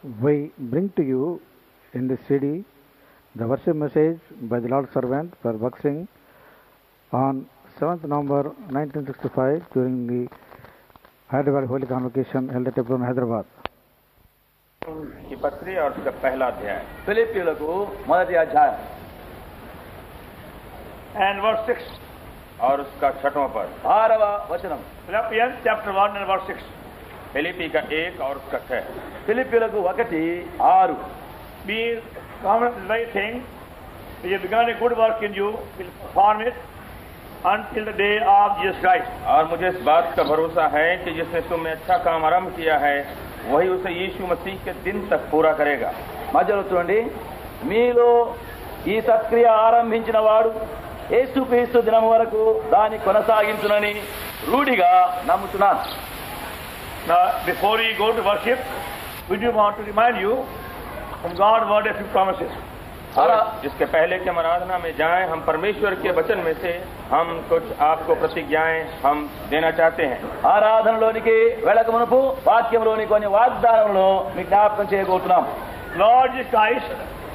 We bring to you in this CD the worship message by the Lord's servant for Bakht Singh on 7th November 1965 during the AudioBible Holy Convocation held at Hebron, Hyderabad. की पत्री और उसका पहला अध्याय ఫిలిప్పీయులకు మొదటి అధ్యాయం and verse 6. और उसका 6वां पद 6వ వచనం. Philippians chapter 1 and verse 6. फिलिप्पी का 1 और उसका 6. ఫిలిప్పీయులకు 1:6. Be confident in very thing, which has begun a good work in you, will perform it until the day of Jesus Christ. और मुझे इस बात का भरोसा है कि जिसने तुम में अच्छा काम आरंभ किया है वही उसे यीशु मसीह के दिन तक पूरा करेगा. మధ్యలో చూడండి, మీలో ఈ సత్క్రియ ఆరంభించిన వాడు యేసుక్రీస్తు దినం వరకు దాన్ని కొనసాగించునని రూఢిగా నమ్ముతున్నాను. Now, before we go to worship, we do want to remind you from God's word a few promises. और इसके पहले कि हम आराधना में जाएं, हम परमेश्वर के वचन में से हम कुछ आपको प्रतिज्ञाएं हम देना चाहते हैं. ఆరాధనలోనికి వెళ్ళక మునుపు వాక్యంలోని కొన్ని వాగ్దానములను మీ జ్ఞాపకం చేయబోతున్నాం. Lord Jesus Christ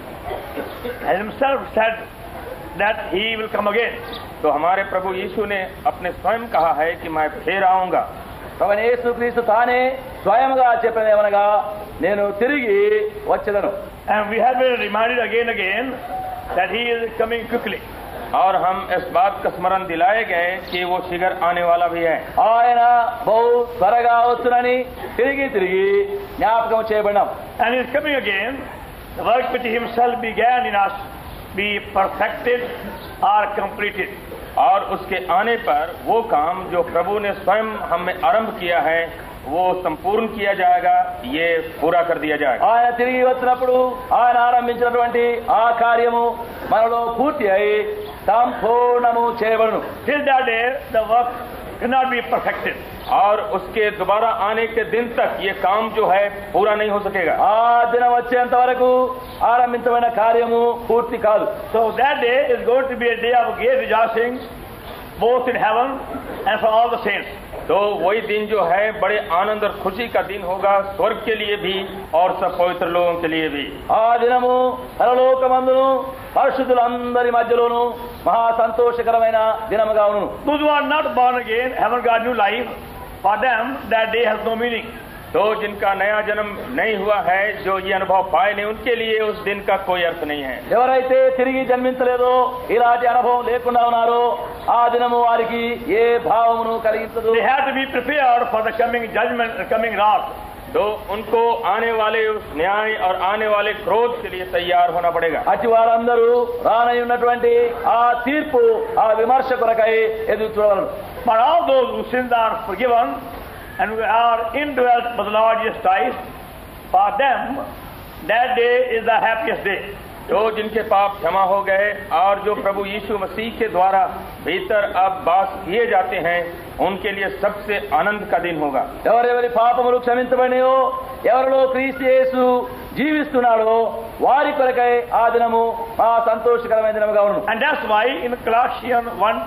has himself said that he will come again. तो हमारे प्रभु यीशु ने अपने स्वयं कहा है कि मैं फिर आऊंगा. ప్రభువైన యేసుక్రీస్తు తానే స్వయంగా చెప్పినదేమనగా, నేను తిరిగి వచ్చేదను. And we have been reminded again that he is coming quickly. और हम इस बात का स्मरण दिलाए गए कि वो शीघ्र आने वाला भी है. ఆయన బహు త్వరగా వస్తునని తిరిగి జ్ఞాపకం చేయబడినాం. And he is coming again. The work which he himself began in us be perfected or completed. और उसके आने पर वो काम जो प्रभु ने स्वयं हम में आरंभ किया है वो संपूर्ण किया जाएगा, ये पूरा कर दिया जाएगा. ఆయన తిరిగి వచ్చినప్పుడు ఆయన ఆరంభించినటువంటి ఆ కార్యము మనలో పూర్తి అయి సంపూర్ణము చేయబడును. Till that day, the work cannot be perfected. और उसके दोबारा आने के दिन तक ये काम जो है पूरा नहीं हो सकेगा. ఆ దినం వచ్చేంత వరకు ఆరంభించబడిన కార్యము పూర్తి కాదు. So that day is going to be a day of great rejoicing, both in heaven and for all the saints. तो वही दिन जो है बड़े आनंद और खुशी का दिन होगा, स्वर्ग के लिए भी और सब पवित्र लोगों के लिए भी. ఆ దినము పరలోకమందును పరిశుద్ధులందరి మధ్యలోను మహా సంతోషకరమైన దినముగా ఉండును. Those who are not born again haven't got new life. For them, that day has no meaning. तो जिनका नया जन्म नहीं हुआ है, जो ये अनुभव पाए नहीं, उनके लिए उस दिन का कोई अर्थ नहीं है. ఎవరైతే తిరిగి జన్మించలేదో, ఇలాంటి అనుభవం లేకుండా ఉన్నారో, ఆ దినము వారికి ఏ భావమును కలిగించదు. They have to be prepared for the coming judgment, coming wrath. तो उनको आने वाले उस न्याय और आने वाले क्रोध के लिए तैयार होना पड़ेगा. అట్టి వారందరూ రానై ఉన్నటువంటి ఆ తీర్పు, ఆ విమర్శ కొరకై ఎదురు చూడవలను. But all those whose sins are forgiven and who are indwelt by the Lord Jesus Christ, for them, that day is the happiest day. जो जिनके पाप क्षमा हो गए और जो प्रभु यीशु मसीह के द्वारा भीतर अब वास किए जाते हैं, उनके लिए सबसे आनंद का दिन होगा. ఎవరెవరి పాపములు క్షమించబడినాయో, ఎవరిలో క్రీస్తు యేసు జీవిస్తున్నాడో వారి కొరకై ఆ దినము ఆ సంతోషకరమైన దినముగా ఉండును. And that's why in Colossians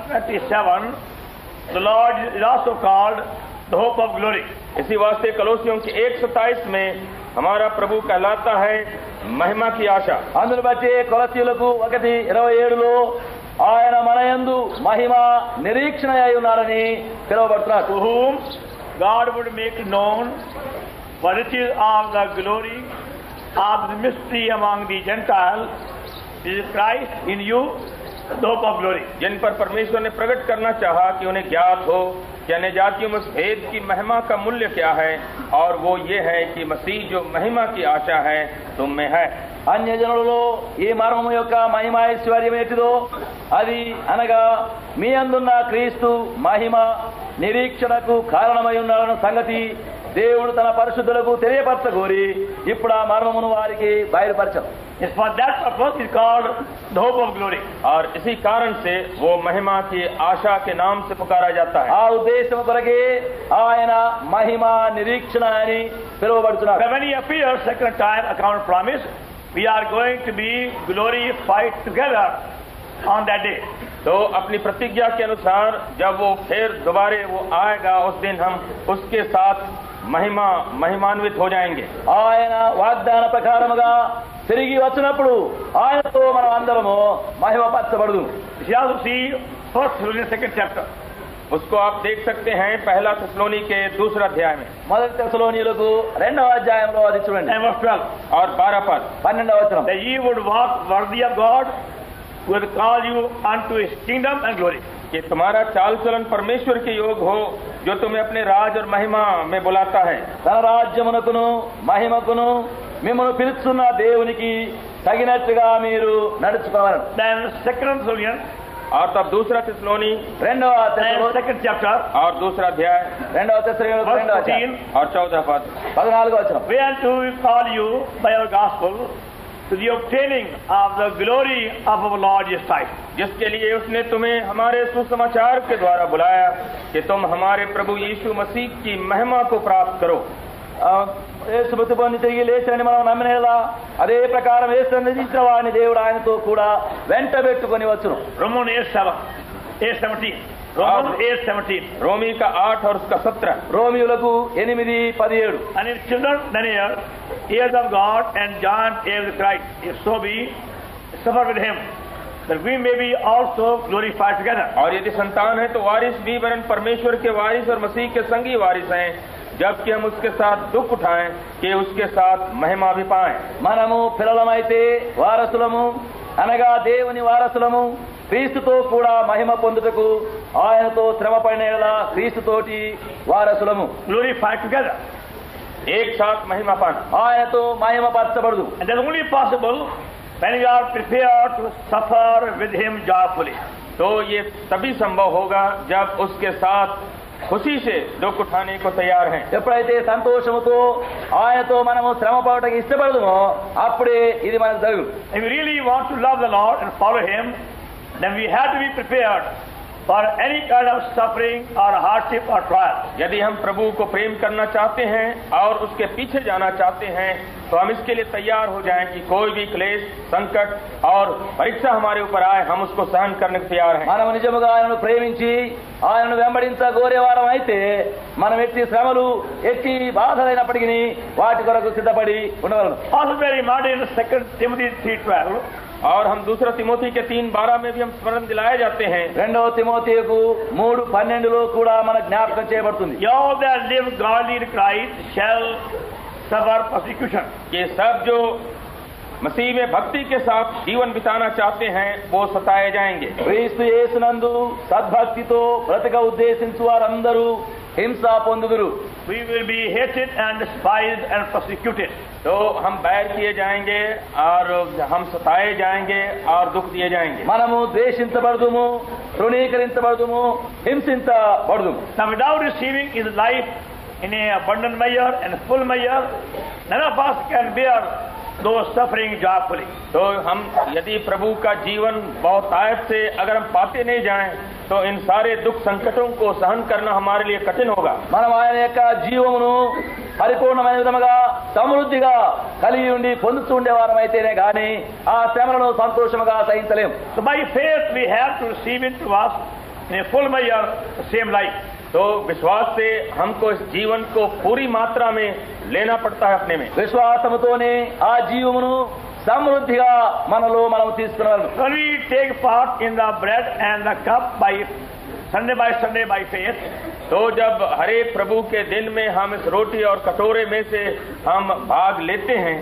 1:27, the Lord is also called the hope of glory. इसी वास्ते कलोसियों के 1:27 में हमारा प्रभु कहलाता है महिमा की आशा. అందును బట్టి కొలసీయులకు 1:27లో ఆయన మనయందు మహిమ నిరీక్షణ అయి ఉన్నారని పిలువబడుతున్నారు. To whom God would make known what it is of the glory of the mystery among the Gentiles, is Christ in you, the hope of glory. जिन पर परमेश्वर ने प्रकट करना चाहा कि उन्हें ज्ञात हो कि अन्य जातियों में भेद की महिमा का मूल्य क्या है, और वो ये है कि मसीह जो महिमा की आशा है तुम में है. అన్యజనులలో ఈ మర్మము యొక్క మహిమ ఐశ్వర్యం ఏంటిదో, అది అనగా మీ అందున్న క్రీస్తు మహిమ నిరీక్షణకు కారణమై ఉన్నాడన్న సంగతి దేవుడు తన పరిశుద్ధులకు తెలియపరచగోరి ఇప్పుడు ఆ మర్మమును వారికి బయలుపరచం. It's for that purpose is called the hope of glory. और इसी कारण से वो महिमा की आशा के नाम से पुकारा जाता है. ఆ ఉద్దేశం కొరకే ఆయన మహిమ నిరీక్షణ అని పిలువబడుతున్నారు. But when he appears second time, account promise, we are going to be glorified together on that day. तो अपनी प्रतिज्ञा के अनुसार जब वो फिर दोबारे वो आएगा, उस दिन हम उसके साथ महिमान्वित हो जाएंगे। ఆయన వాగ్దాన ప్రకారముగా తిరిగి వచ్చినప్పుడు ఆయనతో మనం అందరము మహిమపరచబడదు. You have to see 1 Thessalonians 2nd chapter. उसको आप देख सकते हैं 1 थिस्सलुनी के 2 अध्याय में మొదటి తెస్సలోనీయులకు 2వ అధ్యాయంలో అది చూడండి. And verse 12. और 12 पद, 12వ వచనం. That ye would walk worthy of God, who hath called you unto his kingdom and glory. कि तुम्हारा चाल चलन परमेश्वर के योग हो, जो तुम्हें अपने राज और महिमा में बुलाता है। తన రాజ్యమునకును మహిమకును మిమ్మల్ని పిలుస్తున్న దేవునికి తగినట్టుగా మీరు నడుచుకోవాలి. Then 2 Thessalonians, और तब 2 थिस्सलुनी 2వ and తెస్సలోని 2nd chapter, और 2 अध्याय 2వ తెస్సలోని verse 2వ అధ్యాయం 14. और 14 पद, 14వ వచనం. Whereunto we call you by our gospel to the obtaining of the glory of our Lord Jesus Christ. जिसके लिए उसने तुम्हें हमारे सुसमाचार के द्वारा बुलाया कि तुम हमारे प्रभु यीशु मसीह की महिमा को प्राप्त करो। యేసు మృతి పొంది తిరిగి లేచని మనం నమ్మినేలా అదే ప్రకారం యేసు నిజించిన వాడిని దేవుడు ఆయనతో కూడా వెంట పెట్టుకొని వచ్చును. Romans 8:17. Romans 8:17. रोमी का 8 और उसका 17। రోమియులకు 8:17. And if children, then heirs of God and joint heirs of Christ, if so be, suffer with him, that we may be also glorified together. और यदि संतान है तो वारिस भी, वरन परमेश्वर के वारिस और मसीह के संगी वारिस हैं, जबकि हम उसके साथ दुख उठाएं कि उसके साथ महिमा भी पाएं। మనము పిల్లలమైతే వారసులము అనగా దేవుని వారసులము, క్రీస్తుతో కూడా మహిమ పొందుటకు ఆయనతో శ్రమ పడినేలా క్రీస్తుతోటి వారసులము. Glorified together. एक साथ महिमा पाना। ఆయనతో మహిమ పరచబడదు. And that's only possible when we are prepared to suffer with him joyfully. तो ये तभी संभव होगा जब उसके साथ खुशी से दुख उठाने को तैयार हैं। ఎప్పుడైతే సంతోషముతో ఆయనతో మనము శ్రమ పడటకు ఇష్టపడదుమో అప్పుడే ఇది మనకు జరుగు. If we really want to love the Lord and follow him, then we have to be prepared for any kind of suffering or hardship or trial. यदि हम प्रभु को प्रेम करना चाहते हैं और उसके पीछे जाना चाहते हैं तो हम इसके लिए तैयार हो जाएं कि कोई भी क्लेश, संकट और परीक्षा हमारे ऊपर आए, हम उसको सहन करने को तैयार हैं। మనము నిజముగా ఆయనను ప్రేమించి ఆయనను వెంబడించగోరేవారం అయితే మనం ఎట్టి శ్రమలు ఎట్టి బాధలైనప్పటికీ వాటి కొరకు సిద్ధపడి ఉండగలను. Also bear in mind in 2 Timothy 3:12, और हम 2 तिमोथी के 3:12 में भी हम स्मरण दिलाए जाते हैं। 2వ తిమోతికు 3:12లో కూడా మన జ్ఞాపకం చేయబడుతుంది. "Ye all that live godly in Christ shall suffer persecution." ये सब जो मसीह में भक्ति के साथ जीवन बिताना चाहते हैं वो सताए जाएंगे। క్రీస్తు యేసునందు సద్భక్తితో బ్రతక ఉద్దేశించు వారందరూ హింస పొందుదురు. We will be hated and despised and persecuted. तो हम बैर किए जाएंगे और हम सताए जाएंगे और दुख दिए जाएंगे। మనము ద్వేషించబడదుము, తృణీకరించబడదుము, హింసించబడదుము. Now without receiving his life in a abundant measure and full measure, none of us can bear those suffering joyfully. तो हम यदि प्रभु का जीवन बहुत आयत से अगर हम पाते नहीं जाएं तो इन सारे दुख संकटों को सहन करना हमारे लिए कठिन होगा। మనం ఆయన యొక్క జీవమును పరిపూర్ణమైన విధముగా సమృద్ధిగా కలిగి ఉండి పొందుతూ ఉండేవారం అయితేనే గాని ఆ శ్రమలను సంతోషముగా సహించలేము. So by faith we have to receive into us in a full measure the same life. तो विश्वास से हमको इस जीवन को पूरी मात्रा में लेना पड़ता है अपने में। విశ్వాసముతోనే ఆ జీవమును సమృద్ధిగా మనలో మనం తీసుకున్నాము. When we take part in the bread and the cup by Sunday by faith, तो जब हरे प्रभु के दिन में हम इस रोटी और कटोरे में से हम भाग लेते हैं,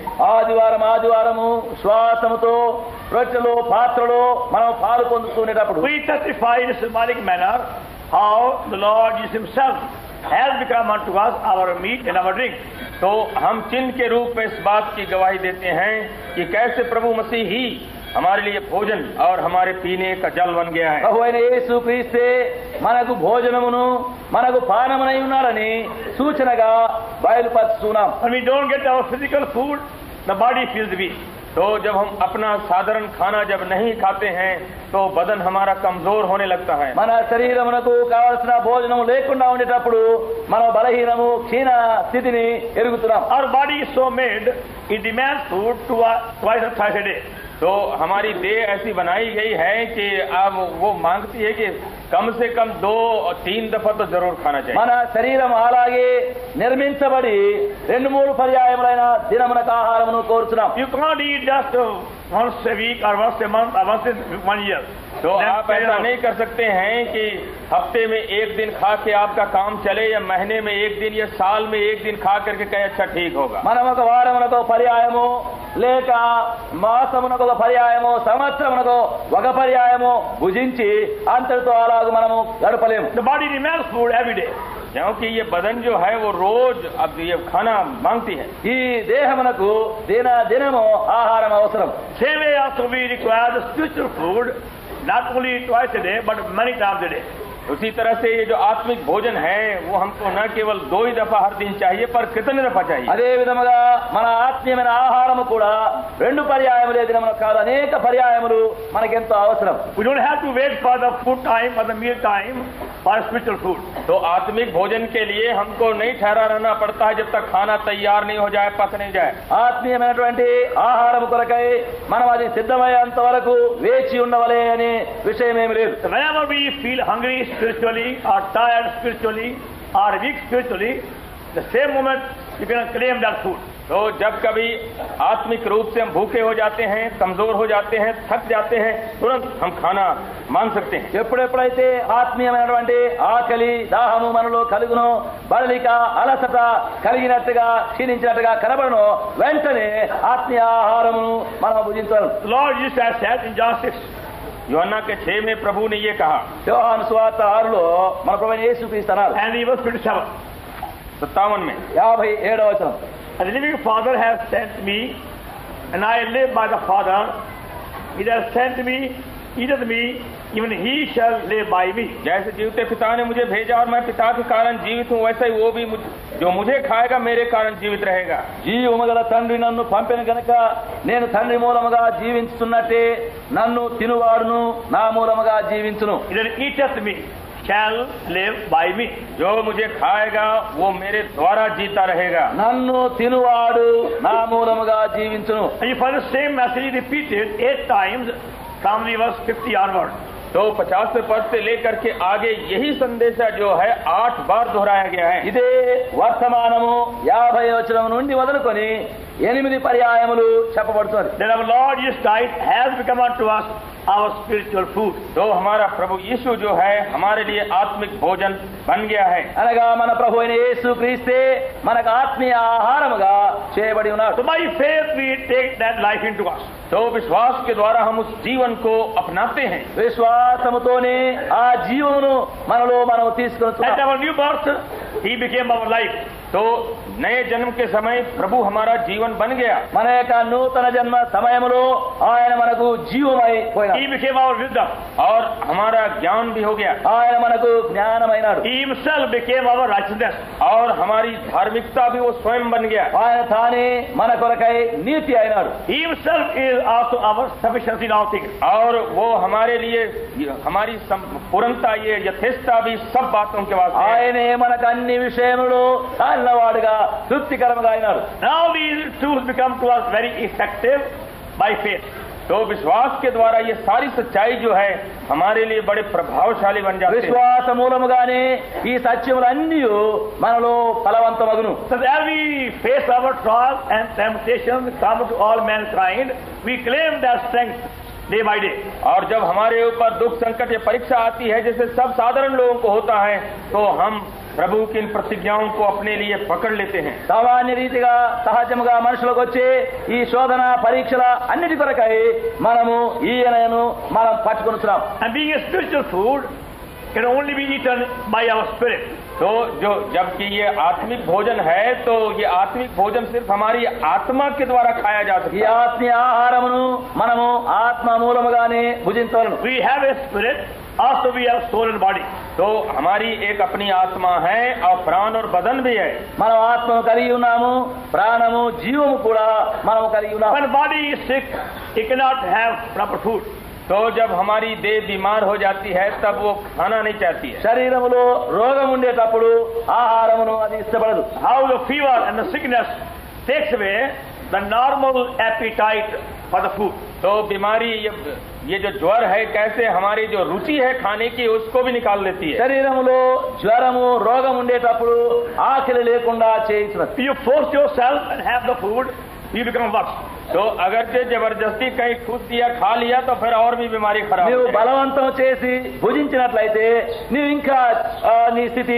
ఆదివారము శ్వాసముతో రొట్టెలో పాత్రలో మనం పాలు పొందుతునేటప్పుడు we testify in a symbolic manner how the Lord Jesus himself has become unto us our meat and our drink. तो हम चिन्ह के रूप में इस बात की गवाही देते हैं कि कैसे प्रभु मसीह ही हमारे लिए भोजन और हमारे पीने का जल बन गया है। ప్రభు అయిన యేసు క్రీస్తే మనకు భోజనమును మనకు పానమునై ఉన్నారని సూచనగా బయలుపరుస్తున్నాం. When we don't get our physical food, the body feels weak. तो जब हम अपना साधारण खाना जब नहीं खाते हैं तो बदन हमारा कमजोर होने लगता है। మన శరీరమునకు కావలసిన భోజనం లేకుండా ఉండేటప్పుడు మనం బలహీనము క్షీణ స్థితిని ఎరుగుతున్నాం. Our body is so made, it demands food twice or thrice a day. तो हमारी देह ऐसी बनाई गई है कि अब वो मांगती है कि कम से कम 2-3 दफा तो जरूर खाना चाहिए. మన శరీరం అలాగే నిర్మించబడి 2-3 పర్యాయములైన దినమునకు ఆహారమును కోరుచున్నాం. You can't eat just once a week or once a month or once in 1 year. तो आप ऐसा नहीं कर सकते हैं कि हफ्ते में एक दिन खा के आपका काम चले, या महीने में एक दिन या साल में एक दिन खा करके कहे अच्छा ठीक होगा. మనం ఒక వారమునకు పర్యాయము లేక మాసమునకు ఒక పర్యాయము సంవత్సరమునకు ఒక పర్యాయము భుజించి అంతటితో అలాగూ మనము గడపలేము. The body demands food every day. क्योंकि ये बदन जो है वो रोज अब ये खाना मांगती है. ఈ దేహమునకు దినము ఆహారం అవసరం. Same way also we require the spiritual food, not only twice a day but many times a day. उसी तरह से ये जो आत्मिक भोजन है वो हमको न केवल 2 ही दफा हर दिन चाहिए, पर कितने दफा चाहिए. అదే విధముగా మన ఆత్మీయమైన ఆహారము కూడా 2 పర్యాయములే దినమున కాదు, అనేక పర్యాయములు మనకెంతో అవసరం. We don't have to wait for the food time or the meal time for spiritual food. तो आत्मिक भोजन के लिए हमको नहीं ठहरा रहना पड़ता है जब तक खाना तैयार नहीं हो जाए, पक नहीं जाए. ఆత్మీయమైనటువంటి ఆహారము కొరకై మనం అది సిద్ధమయ్యేంత వరకు వేచి ఉండవలే అనే విషయమేమి లేదు. Whenever we feel hungry spiritually or tired spiritually or weak spiritually, the same moment you can claim that food. तो जब कभी आत्मिक रूप से हम भूखे हो जाते हैं, कमजोर हो जाते हैं, थक जाते हैं, तुरंत हम खाना मांग सकते हैं. ఎప్పుడెప్పుడైతే ఆత్మీయమైనటువంటి ఆకలి దాహము మనలో కలుగునో, బడలిక అలసట కలిగినట్టుగా క్షీణించినట్టుగా కనబడను, వెంటనే ఆత్మీయ ఆహారమును మనం భుజించాలి. Lord Jesus has said in John 6, Yohanna के 6 में प्रभु ने ये कहा, యోహాను సువార్త 6లో మన ప్రభువైన యేసుక్రీస్తు అన్నారు, and he was 57. 57 में 57వ వచనం, And the living Father has sent me, and I live by the Father. He has sent me, eateth me, even he shall live by me. जैसे जीवते पिता ने मुझे भेजा और मैं पिता के कारण जीवित हूँ, वैसे ही वो भी जो मुझे खाएगा मेरे कारण जीवित रहेगा. జీవము గల తండ్రి నన్ను పంపిన గనుక నేను తండ్రి మూలముగా జీవించుతున్నట్టే నన్ను తినువాడును నా మూలముగా జీవించును. He that eateth me shall live by me. जो मुझे खाएगा वो मेरे द्वारा जीता रहेगा. నన్ను తినువాడు నా మూలముగా జీవించును. And you find the same message repeated 8 times from the verse 50 onward. तो 50 पद से लेकर के आगे यही संदेशा जो है 8 बार दोहराया गया है. ఇదే వర్తమానము 50వ వచనం నుండి మొదలుకొని 8 పర్యాయములు చెప్పబడుతుంది. Then our Lord Jesus Christ has become unto us our spiritual food. तो हमारा प्रभु यीशु जो है हमारे लिए आत्मिक भोजन बन गया है. అనగా మన ప్రభు అయిన యేసు క్రీస్తే మనకు ఆత్మీయ ఆహారముగా చేయబడి ఉన్నాడు. So by faith we take that life into us. तो विश्वास के द्वारा हम उस जीवन को अपनाते हैं. విశ్వాసముతోనే ఆ జీవమును మనలో మనం At తీసుకొస్తున్నాం. our new birth, he became our life. तो नए जन्म के समय प्रभु हमारा जीवन बन गया. మన యొక్క నూతన జన్మ సమయములో ఆయన మనకు జీవమై పోయినాడు. He became our wisdom. और हमारा ज्ञान भी हो गया. ఆయన మనకు జ్ఞానమైనాడు. He himself became our righteousness. और हमारी धार्मिकता भी वो स्वयं बन गया. ఆయన తానే మన కొరకై నీతి అయినాడు. He himself is also our sufficiency in all things. और वो हमारे लिए हमारी पूर्णता ये यथेष्टता भी सब बातों के वास्ते है. ఆయనే మనకు అన్ని విషయములు చాలినవాడుగా తృప్తికరముగా అయినాడు. Now these truths become to us very effective by faith. तो विश्वास के द्वारा ये सारी सच्चाई जो है हमारे लिए बड़े प्रभावशाली बन जाते हैं. విశ్వాస మూలముగానే ఈ సత్యములన్నీ మనలో ఫలవంతమగును. So as we face our trials and temptations common to all mankind, we claim that strength day by day. और जब हमारे ऊपर दुख संकट या परीक्षा आती है जैसे सब साधारण लोगों को होता है, तो हम प्रभु की इन प्रतिज्ञाओं को अपने लिए पकड़ लेते हैं. సామాన్య రీతిగా సహజముగా మనుషులకు వచ్చే ఈ శోధన పరీక్షల అన్నిటి కొరకై మనము ఈయనను మనం పట్టుకొనుచున్నాం. And being a spiritual food can only be eaten by our spirit. तो जो जबकि ये आत्मिक भोजन है, तो ये आत्मिक भोजन सिर्फ हमारी आत्मा के द्वारा खाया जा ఈ सकता है. ఆత్మీయ ఆహారమును మనము ఆత్మ మూలముగానే భుజించవలను. We have a spirit, also we have soul and body. तो हमारी एक अपनी आत्मा है और प्राण और बदन भी है. మనం ఆత్మను కలిగి ఉన్నాము, ప్రాణము జీవము కూడా మనము కలిగి ఉన్నాము. When body is sick, it cannot have proper food. तो जब हमारी देह बीमार हो जाती है तब वो खाना नहीं चाहती है. శరీరములో రోగం ఉండేటప్పుడు ఆహారమును అది ఇష్టపడదు. How the fever and the sickness takes away the normal appetite for the food. तो बीमारी ये जो ज्वर है कैसे हमारी जो रुचि है खाने की उसको भी निकाल लेती है. శరీరములో జ్వరము రోగం ఉండేటప్పుడు ఆకలి లేకుండా చేయించున్నది. You force yourself and have the food, you become worse. तो अगर से जबरदस्ती कहीं ठूस दिया खा लिया तो फिर और भी बीमारी खराब. నీవు బలవంతం చేసి భుజించినట్లయితే నీవు ఇంకా నీ స్థితి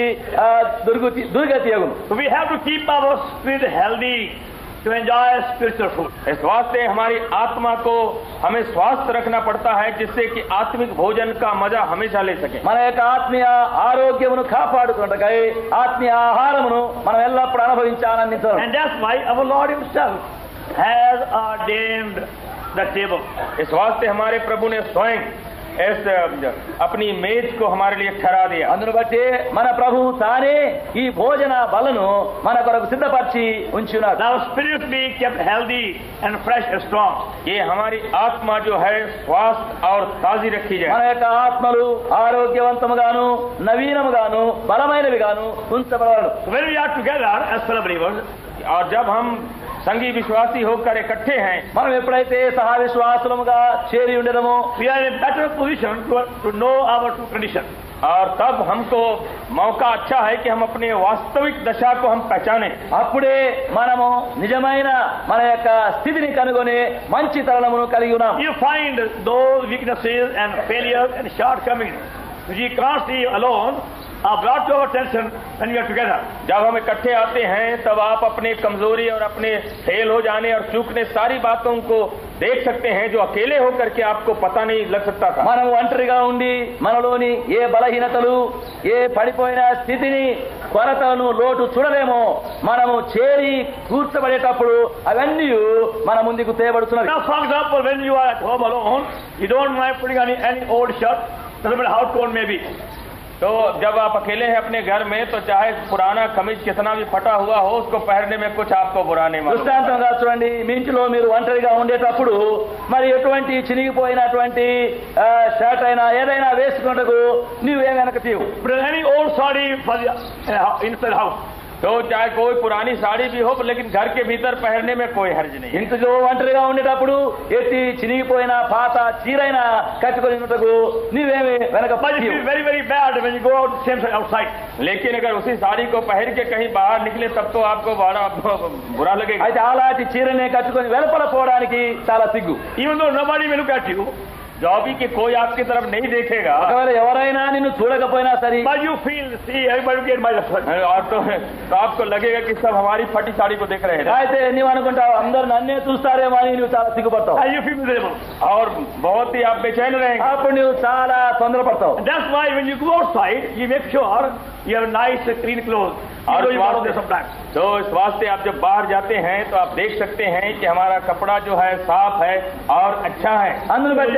దుర్గతియగును. So we have to keep our spirit healthy to enjoy spiritual food. इस वास्ते हमारी आत्मा को हमें स्वस्थ रखना पड़ता है जिससे कि आत्मिक भोजन का मजा हमेशा ले सके. మన యొక్క ఆత్మీయ ఆరోగ్యమును కాపాడుకున్నట్టుకై ఆత్మీయ ఆహారమును మనం ఎల్లప్పుడూ అనుభవించి ఆనందించాలి. And that's why our Lord himself has ordained the table. इस वास्ते हमारे प्रभु ने स्वयं इस अपनी मेज को हमारे लिए ठहरा दिया. అందును బట్టి మన ప్రభువు తానే ఈ భోజన బలను మన కొరకు సిద్ధపరిచి ఉంచున్నాడు. Our spirit be kept healthy and fresh and strong. ये हमारी आत्मा जो है स्वस्थ और ताजी रखी जाए. మన యొక్క ఆత్మలు ఆరోగ్యవంతముగాను నవీనముగాను బలమైనవిగాను ఉంచబడాలి. When we are together as fellow believers, और जब हम संगी विश्वासी होकर इकट्ठे हैं మనం ఎప్పుడైతే సహా విశ్వాసులముగా చేరి ఉండేదమో we are in a better position to know our true condition. और तब हमको मौका अच्छा है कि हम अपने वास्तविक दशा को हम पहचाने. అప్పుడే మనము నిజమైన మన యొక్క స్థితిని కనుగొని మంచి తరుణమును కలిగి ఉన్నాం. You find those weaknesses and failures and shortcomings which you can't see alone are brought to our attention when we are together. जब हम इकट्ठे आते हैं तब आप अपने कमजोरी और अपने फेल हो जाने और चूकने सारी बातों को देख सकते हैं जो अकेले होकर के आपको पता नहीं लग सकता था. మనం ఒంటరిగా ఉండి మనలోని ఏ బలహీనతలు ఏ పడిపోయిన స్థితిని కొరతను లోటు చూడలేమో మనము చేరి కూర్చబడేటప్పుడు అవన్నీ మన ముందుకు తేబడుతున్నవి. Now for example, when you are at home alone, you don't mind putting on any old shirt, doesn't matter how torn may be. तो जब आप अकेले हैं अपने घर में तो चाहे पुराना कमीज कितना भी फटा हुआ हो उसको पहनने में कुछ आपको बुरा नहीं मालूम. దృష్టాంతంగా చూడండి, మీ ఇంటిలో మీరు ఒంటరిగా ఉండేటప్పుడు మరి ఎటువంటి చినిగిపోయినటువంటి షర్ట్ అయినా ఏదైనా వేసుకున్నట్టుకు నీవేం వెనక తీవు. But any old sari for the inside house, तो चाहे कोई पुरानी साड़ी भी हो लेकिन घर के भीतर पहनने में कोई हर्ज नहीं. ఇంటిలో ఒంటరిగా ఉండేటప్పుడు ఎట్టి చినిగిపోయిన పాత చీరైనా కట్టుకొని ఉన్నట్టుకు నీవేమి వెనక but it is very very bad when you go out same side outside. लेकिन अगर उसी साड़ी को पहन के कहीं बाहर निकले तब तो आपको बड़ा बुरा लगेगा. అయితే అలాంటి చీరనే కట్టుకొని వెలుపల పోవడానికి చాలా సిగ్గు. Even though nobody will look at you, जो भी कि कोई आपकी तरफ नहीं देखेगा ఒకవేళ ఎవరైనా నిన్ను చూడకపోయినా సరే but you feel, see, everybody get my lesson. और तो आपको लगेगा कि सब हमारी फटी साड़ी को देख रहे हैं అయితే నీవు అనుకుంటావు అందరు నన్నే చూస్తారేమో అని నువ్వు చాలా సిగ్గుపడతావు. And you feel miserable. और बहुत ही आप बेचैन रहेंगे. అప్పుడు నువ్వు చాలా తొందరపడతావు. That's why when you go outside, you make sure you have nice clean clothes. और You borrow there sometimes. तो इस वास्ते आप जब बाहर जाते हैं तो आप देख सकते हैं कि हमारा कपड़ा जो है साफ है और अच्छा है. అందును బట్టి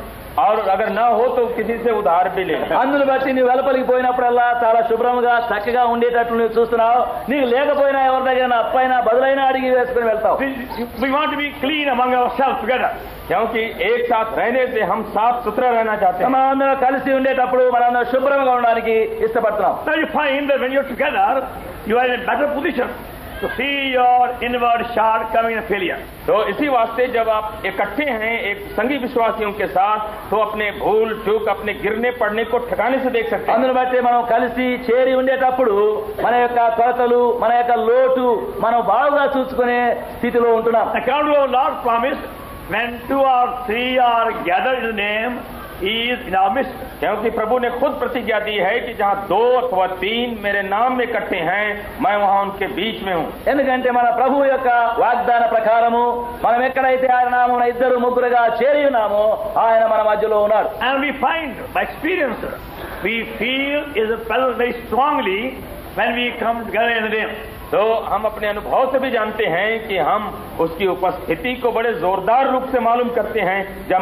और अगर ना हो तो किसी से उधार भी ले. అందును బట్టి నువ్వు వెలుపలికి పోయినప్పుడల్లా చాలా శుభ్రంగా చక్కగా ఉండేటట్లు నువ్వు చూస్తున్నావు. నీకు లేకపోయినా ఎవరి దగ్గర అప్పైనా బదులైనా అడిగి వేసుకుని వెళ్తావు. We want to be clean among ourselves together. क्योंकि एक साथ रहने से हम साफ सुथरा रहना चाहते हैं. మనందరం కలిసి ఉండేటప్పుడు మనందరం శుభ్రంగా ఉండడానికి ఇష్టపడుతున్నాం. Now you find that when you're together, you are in a better position to see your inward shortcoming and failure. तो इसी वास्ते जब आप इकट्ठे हैं एक संगी विश्वासियों के साथ तो अपने भूल चूक अपने गिरने पड़ने को ठिकाने से देख सकते हैं. అందును బట్టి మనం కలిసి చేరి ఉండేటప్పుడు మన యొక్క కొరతలు మన యొక్క లోటు మనం బాగా చూసుకునే స్థితిలో ఉంటున్నాం. According to our Lord's promise, when 2 or 3 are gathered in His name, He is in our midst. क्योंकि प्रभु ने खुद प्रतिज्ञा दी है कि जहाँ 2 अथवा 3 मेरे नाम में इकट्ठे हैं मैं वहाँ उनके बीच में हूँ. ఎందుకంటే మన ప్రభువు యొక్క వాగ్దాన ప్రకారము మనం ఎక్కడైతే ఆయన నామమున 2 ముగ్గురుగా చేరి ఉన్నామో ఆయన మన మధ్యలో ఉన్నాడు. And we find by experience, we feel His presence very strongly when we come together in the name. तो हम अपने अनुभव से भी जानते हैं कि हम उसकी उपस्थिति को बड़े जोरदार रूप से मालूम करते हैं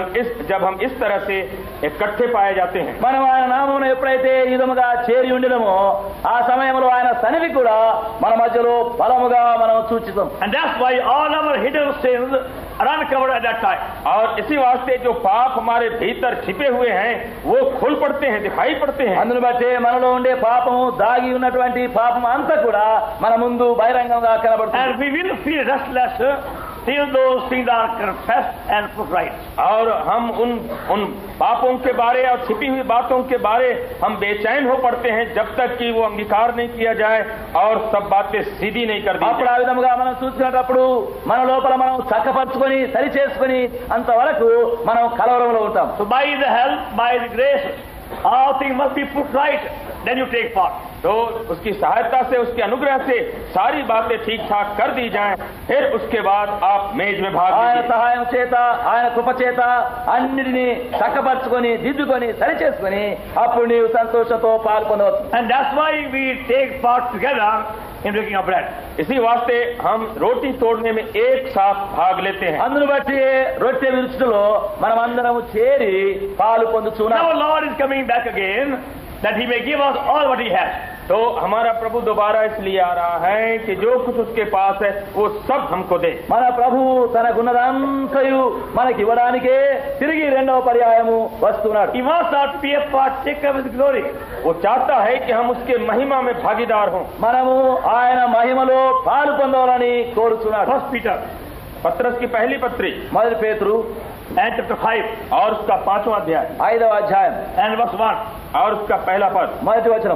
जब हम इस तरह से इकट्ठे पाए जाते हैं। మనం ఆయన నామమున ఎప్పుడైతే ఈ విధముగా చేరి ఉండినమో ఆ సమయంలో ఆయన సన్నిధి కూడా మన మధ్యలో బలముగా మనం చూచిస్తాం. And that's why all our hidden sins are uncovered at that time. और इसी वास्ते जो पाप हमारे भीतर छिपे हुए हैं वो खुल पड़ते हैं, दिखाई पड़ते हैं. అందును బట్టి మనలో ఉండే పాపము దాగి ఉన్నటువంటి పాపం అంతా కూడా మన ముందు బహిరంగంగా కనబడుతుంది. And we will feel restless till those things are confessed and put right. और हम उन पापों के बारे और छिपी हुई बातों के बारे हम बेचैन हो पड़ते हैं जब तक कि वो अंगीकार नहीं किया जाए और सब बातें सीधी नहीं कर दी जाए. అప్పుడు ఆ విధముగా మనం చూసినప్పుడు మన లోపల మనం చక్కపరుచుకొని సరి చేసుకొని అంతవరకు మనం కలవరంలో ఉంటాం. So by the help, by the grace, all things must be put right. Then you take part. तो उसकी सहायता से, उसके अनुग्रह से सारी बातें ठीक ठाक कर दी जाएं, फिर उसके बाद आप मेज में भाग ఆయన लीजिए. సహాయం చేత ఆయన కృప చేత అన్నిటినీ చక్కపరుచుకొని దిద్దుకొని సరి చేసుకొని అప్పుడు నీవు సంతోషంతో పాల్గొనవచ్చు. And that's why we take part together in breaking of bread. इसी वास्ते हम रोटी तोड़ने में एक साथ भाग लेते हैं. అందును బట్టి రొట్టె విరుచుటలో మనం అందరము చేరి పాలు పొందుచున్నాం. Now Lord is coming back again that he may give us all what he has. तो हमारा प्रभु दोबारा इसलिए आ रहा है कि जो कुछ उसके पास है वो सब हमको दे. మన ప్రభు తనకున్నదంతయు మనకి ఇవ్వడానికే తిరిగి రెండవ పర్యాయము వస్తున్నాడు. He wants us to be a partaker with glory. वो चाहता है कि हम उसके महिमा में भागीदार हों. మనము ఆయన మహిమలో పాలు పొందాలని కోరుచున్నాడు. First Peter पत्रस की पहली पत्री మొదటి పేతురు and chapter 5 और उसका 5वां अध्याय 5వ అధ్యాయం and verse 1. और उसका पहला पद మొదటి వచనం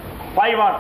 5:1.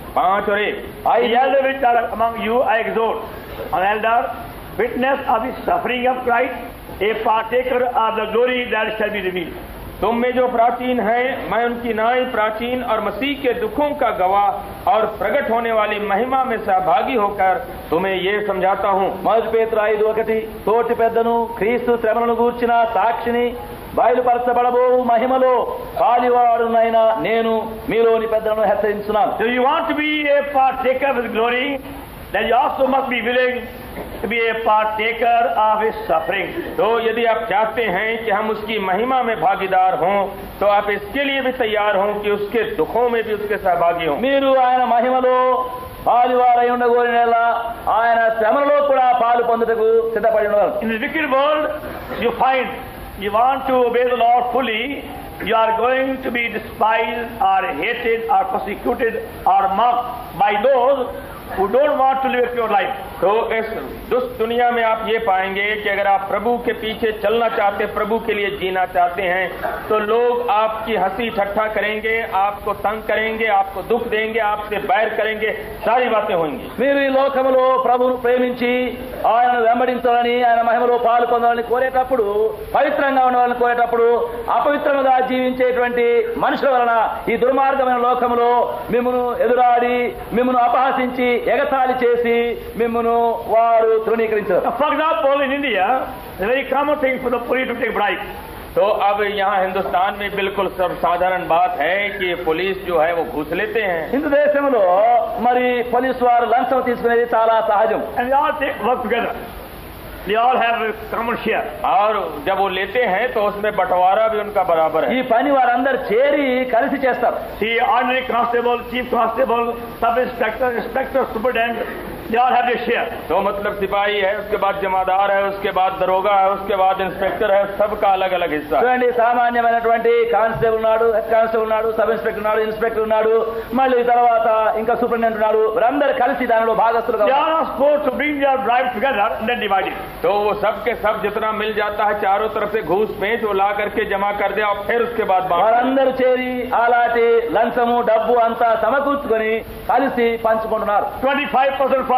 5 और 1. The elder which are among you I exhort, an elder, witness of the suffering of Christ, a partaker of the glory that shall be revealed. तुम में जो प्राचीन है मैं उनकी नाई प्राचीन और मसीह के दुखों का गवाह और प्रकट होने वाली महिमा में सहभागी होकर तुम्हें ये समझाता हूँ. మొదటి పేతురు 5:1 తోటి పెద్దను క్రీస్తు శ్రమలను గూర్చిన సాక్షిని బయలుపరచబడబో మహిమలో పాలివాడునైన నేను మీలోని పెద్దలను హెచ్చరించున్నాను. So you want to be a partaker with glory, then you also must be willing to be a partaker of his suffering. तो यदि आप चाहते हैं कि हम उसकी महिमा में भागीदार हों तो आप इसके लिए भी तैयार हों कि उसके दुखों में भी उसके सहभागी हों. మీరు ఆయన మహిమలో పాలువారై ఉండగోరినలా ఆయన శ్రమలలో కూడా పాలు పొందుటకు సిద్ధపడి ఉండగలరు. In this wicked world, you find you want to obey the Lord fully, you are going to be despised or hated or persecuted or mocked by those who don't want to live a pure life. तो इस दुष्ट दुनिया में आप ये पाएंगे कि अगर आप प्रभु के पीछे चलना चाहते, प्रभु के लिए जीना चाहते हैं तो लोग आपकी हंसी ठट्ठा करेंगे, आपको तंग करेंगे, आपको दुख देंगे, आपसे बैर करेंगे, सारी बातें होंगी. మీరు ఈ లోకములో ప్రభువును ప్రేమించి ఆయనను వెంబడించాలని ఆయన మహిమలో పాలు పొందాలని కోరేటప్పుడు, పవిత్రంగా ఉండాలని కోరేటప్పుడు అపవిత్రముగా జీవించేటువంటి మనుషుల వలన ఈ దుర్మార్గమైన లోకములో మిమ్మును ఎదురాడి మిమ్మును అపహసించి ఎగతాళి చేసి మిమ్మును వారు తృణీకరించారు. For example, in India, it's a very common thing for the police to take bribe. तो अब यहाँ हिंदुस्तान में बिल्कुल सर्वसाधारण बात है कि पुलिस जो है वो घूस लेते हैं. హిందూ దేశంలో మరి పోలీసు వారు లంచం తీసుకునేది చాలా సహజం. And they all work together. They all have a common share. और जब वो लेते हैं तो उसमें बंटवारा भी उनका बराबर है. ఈ పని వారందరూ చేరి కలిసి చేస్తారు. See, ordinary constable, chief constable, sub inspector, inspector, superintendent, they all have their share. तो मतलब सिपाही है, उसके बाद जमादार है, उसके बाद दरोगा है, उसके बाद इंस्पेक्टर है, सबका अलग अलग हिस्सा है. చూడండి, సామాన్యమైనటువంటి కానిస్టేబుల్ ఉన్నాడు, హెడ్ కానిస్టేబుల్ ఉన్నాడు, సబ్ ఇన్స్పెక్టర్ ఉన్నాడు, ఇన్స్పెక్టర్ ఉన్నాడు, మళ్ళీ తర్వాత ఇంకా సూపరింటెండెంట్ ఉన్నాడు. వీరందరూ కలిసి దానిలో భాగస్తులుగా They are not supposed to bring their bribe together and then divide it. तो वो सब के सब जितना मिल जाता है चारों तरफ से घूस पेंच वो ला करके जमा कर दे और फिर उसके बाद వారందరూ చేరి అలాంటి లంచము డబ్బు అంతా సమకూర్చుకొని కలిసి పంచుకుంటున్నారు. 25% for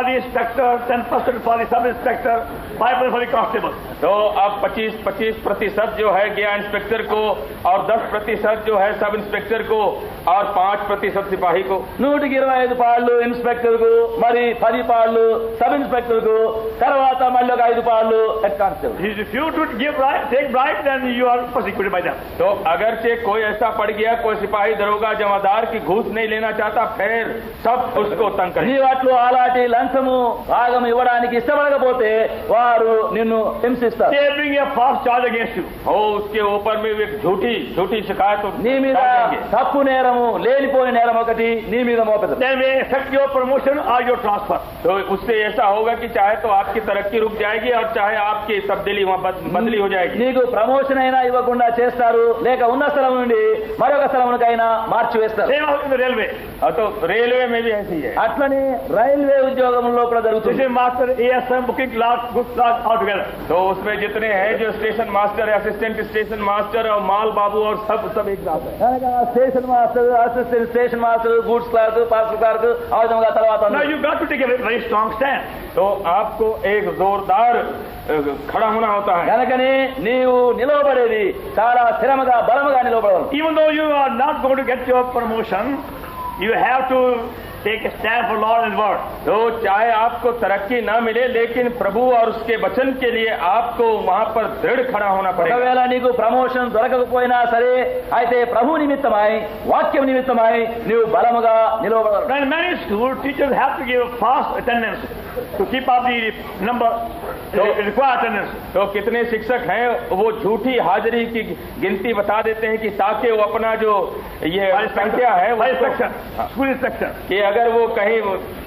the inspector, 10% for the sub-inspector, 5% for the constable. तो अब 25% जो है गया इंस्पेक्टर को, और 10% जो है सब इंस्पेक्टर को, और 5% सिपाही को. 125 పాళ్ళు ఇన్స్పెక్టర్ కు, మరి 10 పాళ్ళు సబ్ ఇన్స్పెక్టర్ కు, తర్వాత మళ్ళీ ఒక 5 పాళ్ళు head constable. If you refuse to take bribe, then you are persecuted by them. तो अगर से कोई ऐसा पड़ गया, कोई सिपाही दरोगा जमादार की घूस नहीं लेना चाहता, फिर सब उसको तंग करें. నీ వాటిలో అలాంటి లంచము భాగం ఇవ్వడానికి ఇష్టపడకపోతే వారు నిన్ను హింసిస్తారు. They bring a false charge against you. हो उसके ऊपर में एक झूठी शिकायत నీ మీద తప్పు నేరము, లేనిపోయిన నేరం ఒకటి నీ మీద మోపెదరు. Then may affect your promotion or your transfer. तो उससे ऐसा होगा कि चाहे तो आपकी तरक्की रुक जाएगी और चाहे आपकी तब्दीली वहाँ बदली हो जाएगी. నీకు ప్రమోషన్ అయినా ఇవ్వకుండా చేస్తారు, లేక ఉన్న స్థలం నుండి మరొక స్థలమునకైనా మార్చివేస్తారు. Same in the railway. तो रेलवे में भी ऐसी है. అట్లనే రైల్వే ఉద్యోగంలో కూడా జరుగుతుంది. Station master, ASM, booking clerk, good clerk all together. तो उसमें जितने हैं जो station master, assistant station master और माल बाबू और सब एक साथ है. కనుక station master, assistant station master, goods clerk, parcel clerk ఆ విధంగా తర్వాత Now you got to take a very strong stand. तो आपको एक जोरदार खड़ा होना होता है. కనుకనే నీవు నిలవబడేది చాలా స్థిరముగా బలముగా నిలవబడాలి. Even though you are not going to get your promotion, you have to take a stand for Lord and Word. तो चाहे आपको तरक्की ना मिले, लेकिन प्रभु और उसके वचन के लिए आपको वहाँ पर दृढ़ खड़ा होना पड़ेगा. ఒకవేళ నీకు ప్రమోషన్ దొరకకపోయినా సరే, అయితే ప్రభు నిమిత్తమై, వాక్యం నిమిత్తమై నీవు బలముగా నిలవబడాలి. And many school teachers have to give fast attendance to keep up the number, required attendance. तो कितने शिक्षक हैं वो झूठी हाजिरी की गिनती बता देते हैं कि ताकि वो अपना जो ये संख्या है स्कूल इंस्पेक्शन कि अगर वो कहीं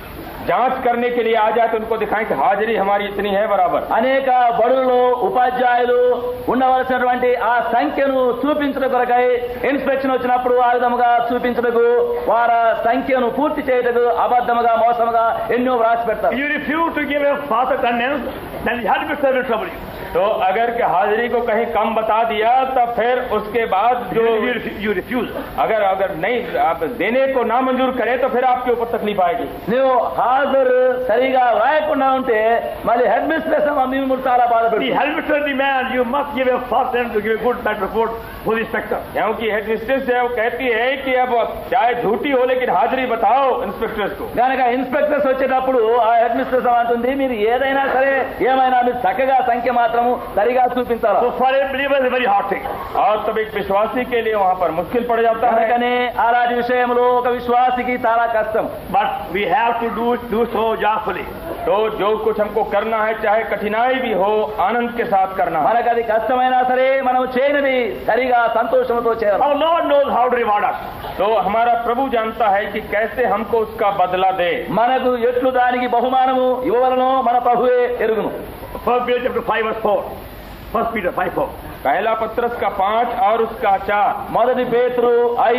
जांच करने के लिए आ जाए तो उनको दिखाएं कि हाजिरी हमारी इतनी है बराबर. అనేక బడులలో ఉపాధ్యాయులు ఉండవలసినటువంటి ఆ సంఖ్యను చూపించడం కొరకై ఇన్స్పెక్షన్ వచ్చినప్పుడు ఆ విధముగా చూపించడకు, వారి సంఖ్యను పూర్తి చేయటకు అబద్ధముగా మోసముగా ఎన్నో వ్రాసి పెడతారు. You refuse to give a fast attendance, then you have to be served trouble. तो अगर के हाजिरी को कहीं कम बता दिया तो फिर उसके बाद जो you refuse. अगर नहीं आप देने को ना मंजूर करे तो फिर आपके ऊपर तकलीफ आएगी. నువ్వు హాజరు సరిగా రాయకుండా ఉంటే మళ్ళీ హెడ్ మిస్ట్రెస్ మేము చాలా The బాధపడుతుంది. headmistress demand you must give a fast attendance to give a good bad report for the inspector. क्योंकि हेड मिस्ट्रेस है वो कहती है कि अब चाहे झूठी हो लेकिन हाजिरी बताओ इंस्पेक्टर्स को. కనుక ఇన్స్పెక్టర్స్ వచ్చేటప్పుడు ఆ హెడ్ మిస్ట్రెస్ అంటుంది, మీరు ఏదైనా సరే ఏమైనా మీరు చక్కగా సంఖ్య మాత్రము సరిగా చూపించాలి. So for a believer it's a very hard thing. और तब एक विश्वासी के लिए वहाँ पर मुश्किल पड़ जाता है. కనుకనే అలాంటి విషయంలో ఒక విశ్వాసికి చాలా కష్టం. But we have to do so joyfully. तो जो कुछ हमको करना है, चाहे कठिनाई भी हो, आनंद के साथ करना है. మనకు అది కష్టమైనా సరే మనం చేయనిది సరిగా సంతోషంతో చేయాలి. Our Lord knows how to reward us. तो हमारा प्रभु जानता है कि कैसे हमको उसका बदला दे. మనకు ఎట్లు దానికి బహుమానము ఇవ్వవలనో మన ప్రభువే ఎరుగును. 1 Peter chapter 5 verse 4. 1 Peter 5:4. पहला पत्रस का 5 और उसका 4. మొదటి పేతురు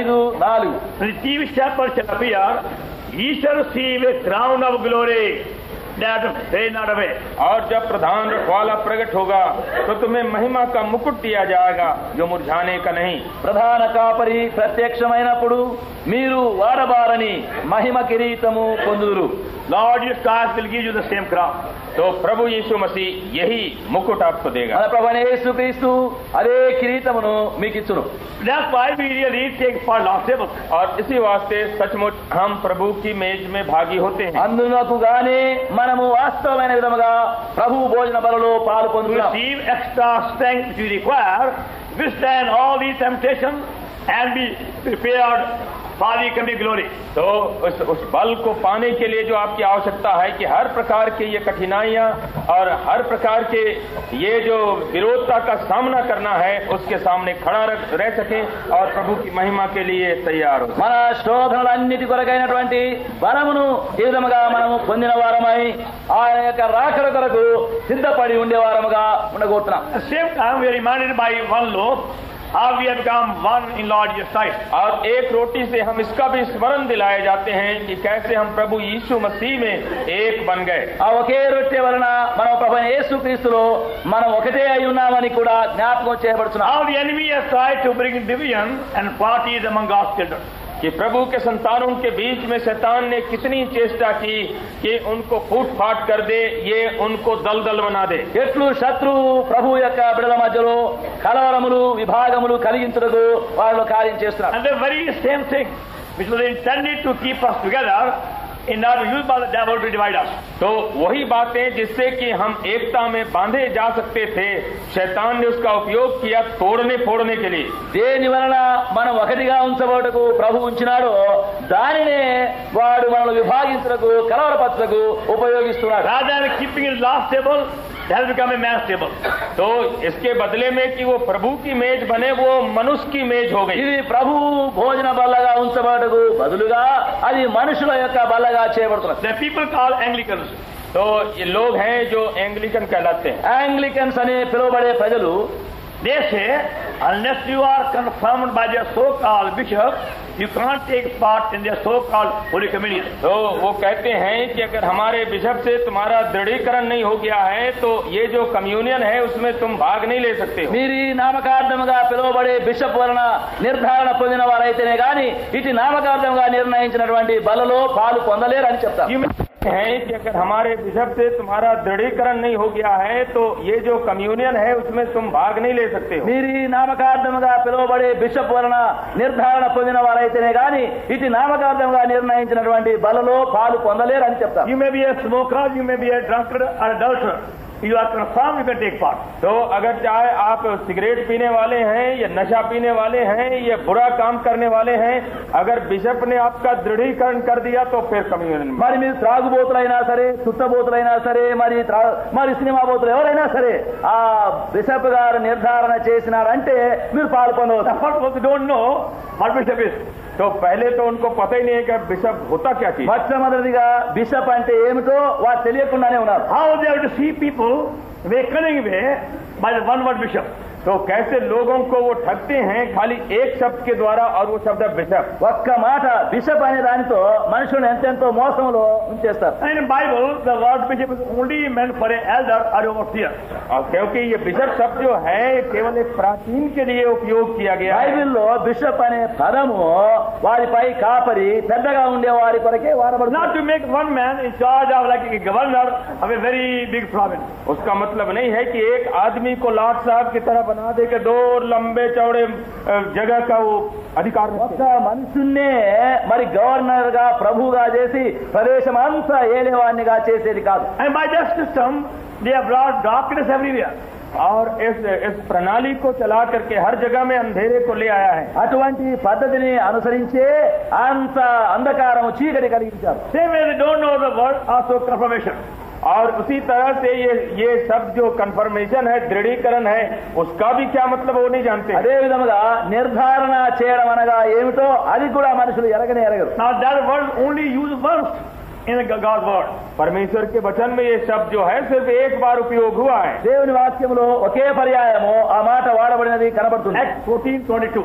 5:4. The chief shepherd shall appear, ye shall receive a crown of glory that fade not away. और जब प्रधान रखवाला प्रकट होगा तो तुम्हें महिमा का मुकुट दिया जाएगा जो मुरझाने का नहीं. ప్రధాన కాపరి ప్రత్యక్షమైనప్పుడు మీరు వాడబారని మహిమ కిరీటము పొందుదురు. Lord Jesus Christ will give you the same crown. तो प्रभु यीशु मसीह यही मुकुट आपको देगा. మన ప్రభువైన యేసుక్రీస్తు అదే కిరీటమును మీకు ఇచ్చును. That's why we really take part Lord's table. और इसी वास्ते सचमुच हम प्रभु की मेज में भागी होते हैं. అందునకు గానే మనము వాస్తవమైన విధముగా ప్రభు భోజన బలలో పాలు To పొందుతాం. receive extra strength which we require, withstand all these temptations and be prepared for the coming glory. तो उस बल को पाने के लिए जो आपकी आवश्यकता है कि हर प्रकार के ये कठिनाइयां और हर प्रकार के ये जो विरोधता का सामना करना है उसके सामने खड़ा रह सके और प्रभु की महिमा के लिए तैयार हो. మన శోధనలన్నిటి కొరకైనటువంటి బలమును ఈ విధముగా మనము పొందిన వారమై ఆయన యొక్క రాకడ కొరకు సిద్ధపడి ఉండేవారముగా ఉండగోతున్నాం. At the same time, we are reminded by one loaf how we have become one in Lord Jesus Christ. और एक रोटी से हम इसका भी स्मरण दिलाए जाते हैं कि कैसे हम प्रभु यीशु मसीह में एक बन गए. ఆ ఒకే రొట్టె వలన మనం ప్రభు యేసుక్రీస్తులో మనం ఒకటే అయి ఉన్నామని కూడా జ్ఞాపకం చేయబడుతున్నాం. How the enemy has tried to bring division and parties among God's children. कि प्रभु के संतानों के बीच में शैतान ने कितनी चेष्टा की कि उनको फूट फाट कर दे, ये उनको दलदल बना दे। ఎట్లు శత్రువు ప్రభు యొక్క బిడల మధ్యలో కలవరములు విభాగములు కలిగించుటకు వారిలో కార్యం చేస్తున్నారు. And the very same thing which was intended to keep us together in order used by the devil to divide us. तो वही बातें जिससे कि हम एकता में बांधे जा सकते थे, शैतान ने उसका उपयोग किया तोड़ने फोड़ने के लिए. దేని వలన మనం ఒకటిగా ఉంచబోటకు ప్రభు ఉంచినాడో దానినే వాడు మనల్ని విభాగించుటకు కలవరపరచుటకు ఉపయోగిస్తున్నాడు. Rather than keeping it last table, it has become a man's table. तो इसके बदले में कि वो प्रभु की मेज बने, वो मनुष्य की मेज हो गई. ఇది ప్రభు భోజన బల్లగా ఉంచబోటకు బదులుగా అది మనుషుల యొక్క బల్లగా చేయబడుతున్నది. The people called Anglicans. तो ये लोग हैं जो एंग्लिकन कहलाते हैं. యాంగ్లికన్స్ అని పిలువబడే ప్రజలు They say, unless you are confirmed by their so-called bishop, you can't take part in their so-called Holy Communion. तो वो कहते हैं कि अगर हमारे बिशप से तुम्हारा दृढ़ीकरण नहीं हो गया है तो ये जो कम्युनियन है उसमें तुम भाग नहीं ले सकते हो. మీరు నామకార్థముగా పిలువబడే బిషప్ వలన నిర్ధారణ పొందిన వారైతేనే గాని ఇటు నామకార్థముగా నిర్ణయించినటువంటి బలలో పాలు పొందలేరు అని చెప్తారు. है कि अगर हमारे बिशप से तुम्हारा दृढ़ीकरण नहीं हो गया है तो ये जो कम्युनियन है उसमें तुम भाग नहीं ले सकते हो. మీరు నామకార్థముగా పిలువబడే బిషప్ వలన నిర్ధారణ పొందిన వారైతేనే గాని ఇటు నామకార్థముగా నిర్ణయించినటువంటి బలలో పాలు పొందలేరు అని చెప్తారు. You may be a smoker, you may be a drunkard or adulterer. You are confirmed, you can take part. तो अगर चाहे आप सिगरेट पीने वाले हैं या नशा पीने वाले हैं या बुरा काम करने वाले हैं, अगर बिशप ने आपका दृढ़ीकरण कर दिया तो फिर कम्युनियन. మరి మీరు త్రాగుబోతులైనా సరే చుట్టబోతులైనా సరే మరి సినిమా బోతులు ఎవరైనా సరే ఆ బిషప్ గారు నిర్ధారణ చేసినారంటే మీరు పాలు పొందవచ్చు. First of all, they don't know what bishop is. तो पहले तो उनको पता ही नहीं है कि बिशप होता क्या चीज. మొట్టమొదటిగా బిషప్ అంటే ఏమిటో వారు తెలియకుండానే ఉన్నారు. How they have to see people very cunning way by the one word bishop. तो कैसे लोगों को वो ठगते हैं खाली एक शब्द के द्वारा, और वो शब्द है बिशप. ఒక్క మాట బిషప్ అనే దానితో మనుషులను ఎంతెంతో మోసంలో ఉంచేస్తారు. And in Bible, the word bishop is only meant for an elder or overseer. और क्योंकि ये बिशप शब्द जो है केवल एक प्राचीन के लिए उपयोग किया गया है. బైబిల్లో బిషప్ అనే పదము వారిపై కాపరి పెద్దగా ఉండే వారి కొరకే వాడబడుతుంది. Not to make one man in charge of like a governor of a very big province. उसका मतलब नहीं है कि एक आदमी को लाट साहब की तरह बना दे के दो लंबे चौड़े जगह का वो अधिकार. ఒక్క మనుషున్నే మరి గవర్నర్ గా ప్రభుగా చేసి ప్రదేశం అంతా ఏలేవాణ్ణిగా చేసేది కాదు. And by that system, they have brought darkness everywhere. और इस प्रणाली को चला करके हर जगह में अंधेरे को ले आया है. అటువంటి పద్ధతిని అనుసరించే అంత అంధకారం చీకటి కలిగించారు. Same way they don't know the word also confirmation. और उसी तरह से ये सब जो कंफर्मेशन है, दृढ़ीकरण है, उसका भी क्या मतलब वो नहीं जानते. అదే విధముగా నిర్ధారణ చేయడం అనగా ఏమిటో అది కూడా మనుషులు ఎరగనే ఎరగరు. Now that word only used once in God's word. परमेश्वर के वचन में ये शब्द जो है सिर्फ एक बार उपयोग हुआ है. దేవుని వాక్యములో ఒకే పర్యాయము ఆ మాట వాడబడినది కనబడుతుంది. Acts 14:22.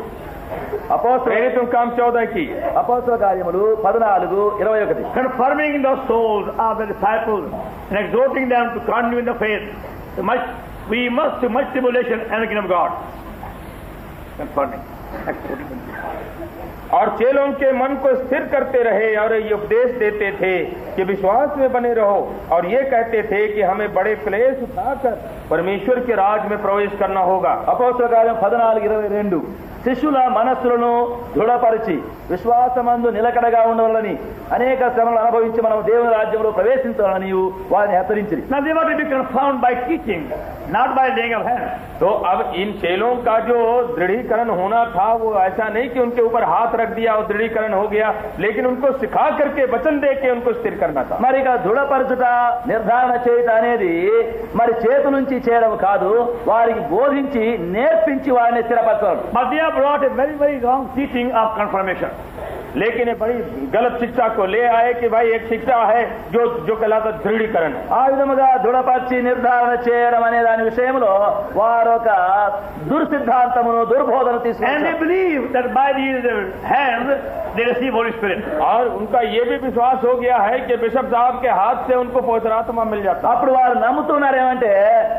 प्रेरित काम 14 की అపోస్తల కార్యములు 14:21. Confirming the souls of the disciples and exhorting them to continue in the faith. We must do much tribulation and the kingdom of God. Confirming. Acts 14:22. और चेलों के मन को स्थिर करते रहे और ये उपदेश देते थे कि विश्वास में बने रहो, और ये कहते थे कि हमें बड़े क्लेश उठाकर परमेश्वर के राज में प्रवेश करना होगा. అపోస్తల కార్యం 14:22. శిష్యుల మనస్సులను దృఢపరిచి విశ్వాసమందు నిలకడగా ఉండవాలని అనేక శ్రమలు అనుభవించి మనం దేవుని రాజ్యంలో ప్రవేశించాలని వారిని హెచ్చరించింది. Now they were to be confirmed by teaching, not by laying of hands. तो अब इन चेलों का जो दृढ़ीकरण होना था वो ऐसा नहीं कि उनके ऊपर हाथ रख दिया और दृढ़ीकरण हो गया, लेकिन उनको सिखा करके वचन दे के उनको स्थिर करना था. మరి ఇక దృఢపరచుట నిర్ధారణ చేయుట అనేది మరి చేతు నుంచి చేయడం కాదు, వారికి బోధించి నేర్పించి వారిని స్థిరపరచడం. But they have brought a very, very wrong teaching of confirmation. लेकिन ये बड़ी गलत शिक्षा को ले आए कि भाई एक शिक्षा है जो कहलाता दृढ़ीकरण. ఆ విధముగా దృఢపరిచి నిర్ధారణ చేయడం అనే దాని విషయంలో వారు ఒక దుర్సిద్ధాంతమును దుర్బోధన And తీసుకున్నారు. they believe that by these hands they receive Holy Spirit. और उनका ये भी विश्वास हो गया है कि बिशप साहब के हाथ से उनको पवित्र आत्मा मिल जाता. అప్పుడు వారు నమ్ముతున్నారు ఏమంటే వారు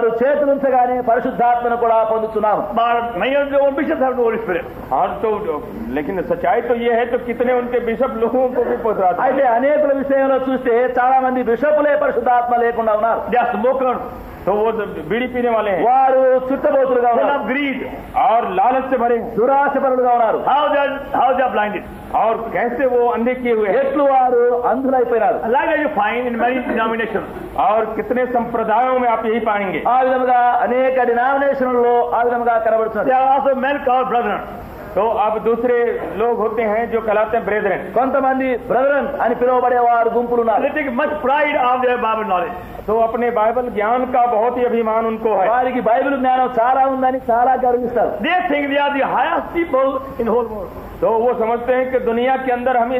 వారు చేతులుంచగానే పరిశుద్ధాత్మను కూడా పొందుతున్నాము. But many of the old bishops have the Holy Spirit. हाँ तो लेकिन सच्चाई तो ये है तो कितने उनके बिशप लोगों को भी पहुंचा అయితే అనేకుల విషయంలో చూస్తే చాలా మంది బిషపులే పరిశుద్ధాత్మ లేకుండా ఉన్నారు. They are smokers. तो वो बीड़ी पीने वाले हैं, వారు చుట్టబోతులుగా Full ఉన్నారు, of greed. और लालच से भरे हैं, దురాశపరులుగా ఉన్నారు. How they are blinded. और कैसे वो अंधे किए हुए हैं. ఎట్లు వారు అంధులైపోయినారు. Like that you find in many denominations. और कितने संप्रदायों में आप यही पाएंगे. ఆ విధముగా అనేక డినామినేషన్లలో ఆ విధముగా కనబడుతున్నారు. There are also men called brethren. तो अब दूसरे लोग होते हैं जो कहलाते हैं ब्रेदरन. కొంతమంది బ్రదరన్ అని పిలువబడేవారు గుంపులు ఉన్నారు. They take much pride of their Bible knowledge. तो अपने बाइबल ज्ञान का बहुत ही अभिमान उनको है. వారికి బైబిల్ జ్ఞానం చాలా ఉందని చాలా గర్విస్తారు. They think they are the highest people in the whole world. तो वो समझते हैं कि दुनिया के अंदर हम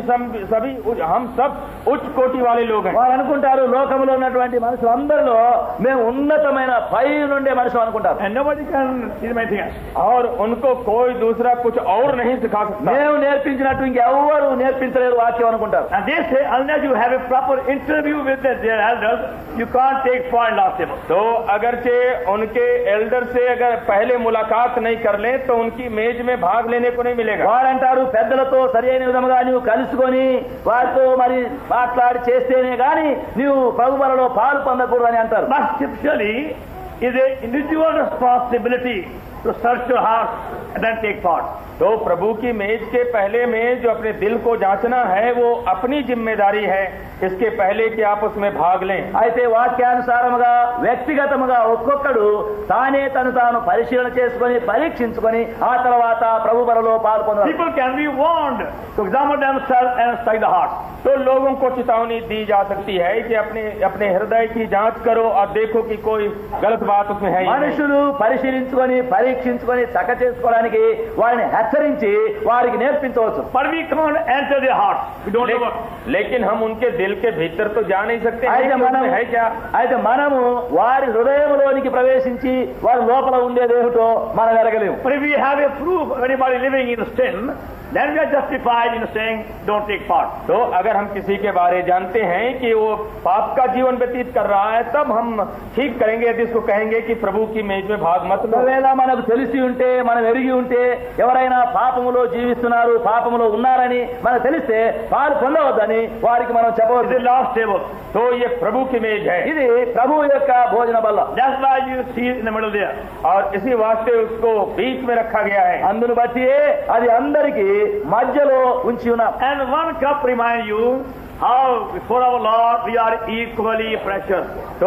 सब उच्च कोटि वाले लोग हैं. వారు అనుకుంటారు లోకంలో ఉన్నటువంటి మనుషులందరిలో మేము ఉన్నతమైన పై నుండే మనుషులు అనుకుంటారు. And nobody can teach anything else. और उनको कोई दूसरा कुछ और नहीं सिखा सकता. మేము నేర్పించినట్టు ఇంకెవ్వరు నేర్పించలేరు వాక్యం అనుకుంటారు. And they say unless you have a proper interview with their elders, you can't take part in last table. तो अगरचे उनके एल्डर से अगर पहले मुलाकात नहीं कर लें तो उनकी मेज में भाग लेने को नहीं मिलेगा. వారంటారు పెద్దలతో సరైన విధముగా నీవు కలుసుకొని వారితో మరి మాట్లాడి చేస్తేనే గాని నీవు ప్రభువులలో పాలు పొందకూడదు అని అంటారు. But scripturally is a individual responsibility to search your heart and then take part. तो प्रभु की मेज के पहले में जो अपने दिल को जांचना है वो अपनी जिम्मेदारी है, इसके पहले कि आप उसमें भाग लें. అయితే వాక్యానుసారముగా వ్యక్తిగతముగా ఒక్కొక్కడు తానే తాను పరిశీలన చేసుకొని పరీక్షించుకొని ఆ తర్వాత ప్రభు బలలో పాల్పొందాలి. People can be warned to examine themselves and study the heart. तो लोगों को चेतावनी दी जा सकती है कि अपने हृदय की जांच करो और देखो कि कोई गलत बात उसमें है. మనుషులు పరిశీలించుకొని పరీక్షించుకొని చక్క చేసుకోవడానికి వారిని హెచ్చరించి వారికి నేర్పించవచ్చు. But we can't enter their heart. We don't know what. लेकिन हम उनके दिल के भीतर तो जा नहीं सकते हैं అయితే कि उसमें है क्या. మనము వారి హృదయంలోనికి ప్రవేశించి వారి లోపల ఉండేదేమిటో మనం ఎరగలేము. But if we have a proof of anybody living in sin, then we are justified in saying don't take part. तो अगर हम किसी के बारे जानते हैं कि वो पाप का जीवन व्यतीत कर रहा है तब हम ठीक करेंगे यदि इसको कहेंगे कि प्रभु की मेज में भाग मत लो. ఒకవేళ మనకు తెలిసి ఉంటే మనం ఎరిగి ఉంటే ఎవరైనా పాపములో జీవిస్తున్నారు పాపములో ఉన్నారని మనకు తెలిస్తే పాలు పొందవద్దని వారికి మనం It's చెప్పవద్దు. the last table. तो ये प्रभु की मेज है ఇది ప్రభు యొక్క భోజన బల్ల. That's why you see it in the middle there. और इसी वास्ते उसको बीच में रखा गया है. అందును బట్టి అది అందరికీ మధ్యలో ఉంచి ఉన్నాం. And one cup reminds you how before our Lord we are equally precious. तो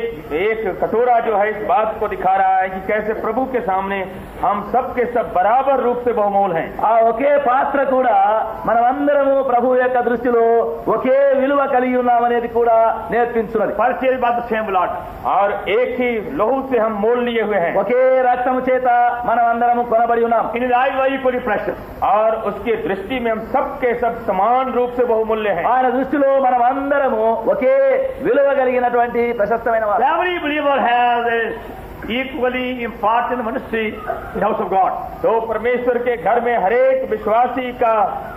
एक कटोरा जो है इस बात को दिखा रहा है कि कैसे प्रभु के सामने हम सब के सब बराबर रूप से बहुमूल्य हैं. ఆ ఒకే పాత్ర కూడా మనమందరము ప్రభు యొక్క దృష్టిలో ఒకే విలువ కలిగి ఉన్నామనేది కూడా నేర్పించున్నది. Purchased by the same blood. और एक ही लहू से हम मोल लिए हुए हैं. ఒకే రక్తము చేత మనమందరము కొనబడి ఉన్నాం. In his eyes we are equally precious. और उसकी दृष्टि में हम सब के सब समान रूप से बहुमूल्य हैं. ఆయన దృష్టిలో మనమందరము ఒకే విలువ కలిగినటువంటి ప్రశస్తమైన వారు. Every believer has a equally important ministry in the house of God. तो परमेश्वर के घर में हरेक विश्वासी का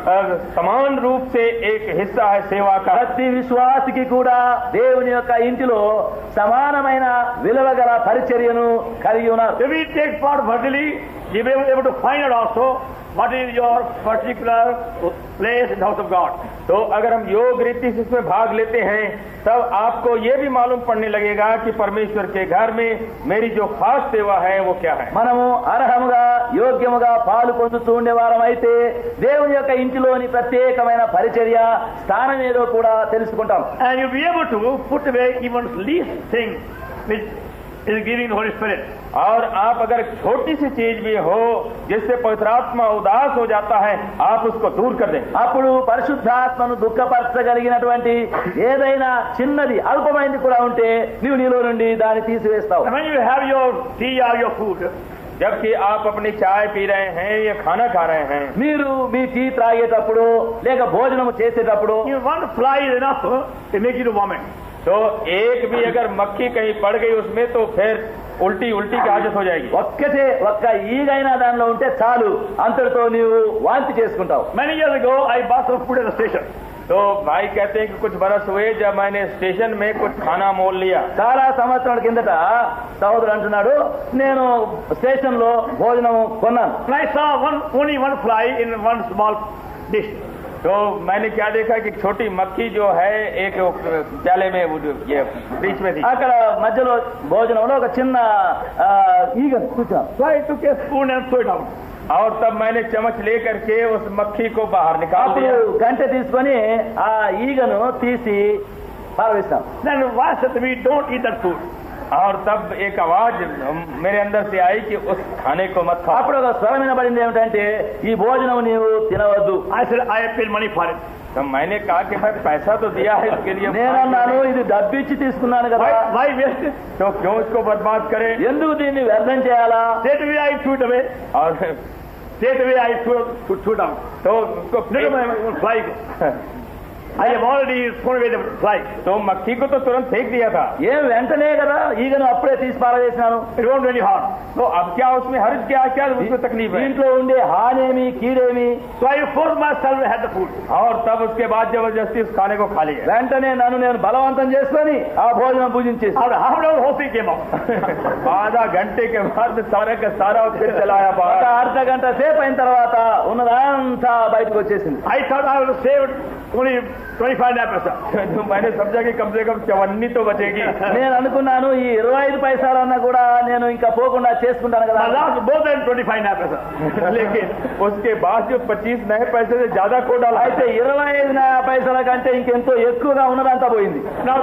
समान रूप से एक हिस्सा है सेवा का. ప్రతి విశ్వాసికి కూడా దేవుని యొక్క ఇంటిలో సమానమైన విలువ గల పరిచర్యను కలిగి ఉన్నారు. If we take part worthily, we will be able to find out also what is your particular place in the house of God. तो अगर हम योग रीति से इसमें भाग लेते हैं तब आपको ये भी मालूम पड़ने लगेगा कि परमेश्वर के घर में मेरी जो खास सेवा है वो क्या है. మనము అర్హముగా యోగ్యముగా పాలు పొందుతూ ఉండేవారం అయితే దేవుని యొక్క ఇంటిలోని ప్రత్యేకమైన పరిచర్య స్థానం ఏదో కూడా తెలుసుకుంటాం. And you'll be able to put away even least thing which is giving the Holy Spirit. और आप अगर छोटी सी चीज भी हो जिससे पवित्र आत्मा उदास हो जाता है आप उसको दूर कर दें. అప్పుడు పరిశుద్ధాత్మను దుఃఖపరచగలిగినటువంటి ఏదైనా చిన్నది అల్పమైనది కూడా ఉంటే నీలో నుండి దాన్ని తీసివేస్తావు. And when you have your tea or your food, जबकि आप अपनी चाय पी रहे हैं या खाना खा रहे हैं, మీరు మీ టీ త్రాగేటప్పుడు లేక భోజనం చేసేటప్పుడు even one fly is enough to make you to vomit. तो एक भी अगर मक्खी कहीं पड़ गई उसमें तो फिर उल्टी की आदत हो जाएगी. ఒక్క ఈగైనా దానిలో ఉంటే చాలు అంతటితో నీవు వాంతి చేసుకుంటావు. Many years ago, I bought some food at the station. तो भाई कहते हैं कि कुछ बरस हुए जब मैंने स्टेशन में कुछ खाना मोल लिया. చాలా సంవత్సరాల కిందట సహోదరుడు అంటున్నాడు, నేను స్టేషన్ లో భోజనం కొన్నాను. And I saw only one fly in one small dish. तो मैंने क्या देखा कि छोटी मक्खी जो है एक प्याले में ये बीच में थी. అక్కడ మధ్యలో భోజనంలో ఒక చిన్న ఈగ కూర్చున్నాను. So I took a spoon and threw it out. और तब मैंने चम्मच लेकर के उस मक्खी को बाहर निकाल అప్పుడు दिया. గంటె తీసుకొని ఆ ఈగను తీసి పారవేస్తాం. Then why said we don't eat that food? और तब एक आवाज मेरे अंदर से आई कि उस खाने को मत खाओ. అప్పుడు ఒక స్వరం వినబడింది ఏమిటంటే, ఈ భోజనం నీవు తినవద్దు. I said I paid money for it. तो मैंने कहा कि मैं पैसा तो दिया है इसके लिए. నేనన్నాను, ఇది డబ్బిచ్చి తీసుకున్నాను కదా, Why waste it? तो क्यों इसको बर्बाद करें. ఎందుకు దీన్ని వ్యర్థం చేయాలా? Straight away I threw it away. और Straight away I threw down. तो उसको Fly. I have already thrown away the fly. तो मक्खी को तो तुरंत फेंक दिया था. ఏం వెంటనే కదా ఈగను అప్పుడే తీసి పారవేసినాను. It won't really harm. तो अब क्या उसमें हर्ज क्या उसमें तकलीफ है. దీంట్లో ఉండే హానేమి కీడేమి. So I forced myself to have the food. और तब उसके बाद जबरदस्ती उस खाने को खा लिया. వెంటనే నేను బలవంతం చేసుకొని ఆ భోజనం భుజించేసి After half an hour, whole thing came out. आधा घंटे के बाद सारा का सारा फिर चलाया ఒక बाहर. అర్ధ గంట సేపు అయిన తర్వాత ఉన్నదంతా బయటకు వచ్చేసింది. I thought I would save only 25 paisa. तो मैंने समझा कि कम से कम 54 तो बचेगी. నేను అనుకున్నాను ఈ 25 పైసలన్నా కూడా నేను ఇంకా పోకుండా చేసుకుంటాను కదా. I lost more than 25 paisa. लेकिन उसके बाद जो 25 नए पैसे से ज्यादा को डाला. అయితే 25 పైసల కంటే ఇంకెంతో ఎక్కువగా ఉన్నదంతా పోయింది. Now,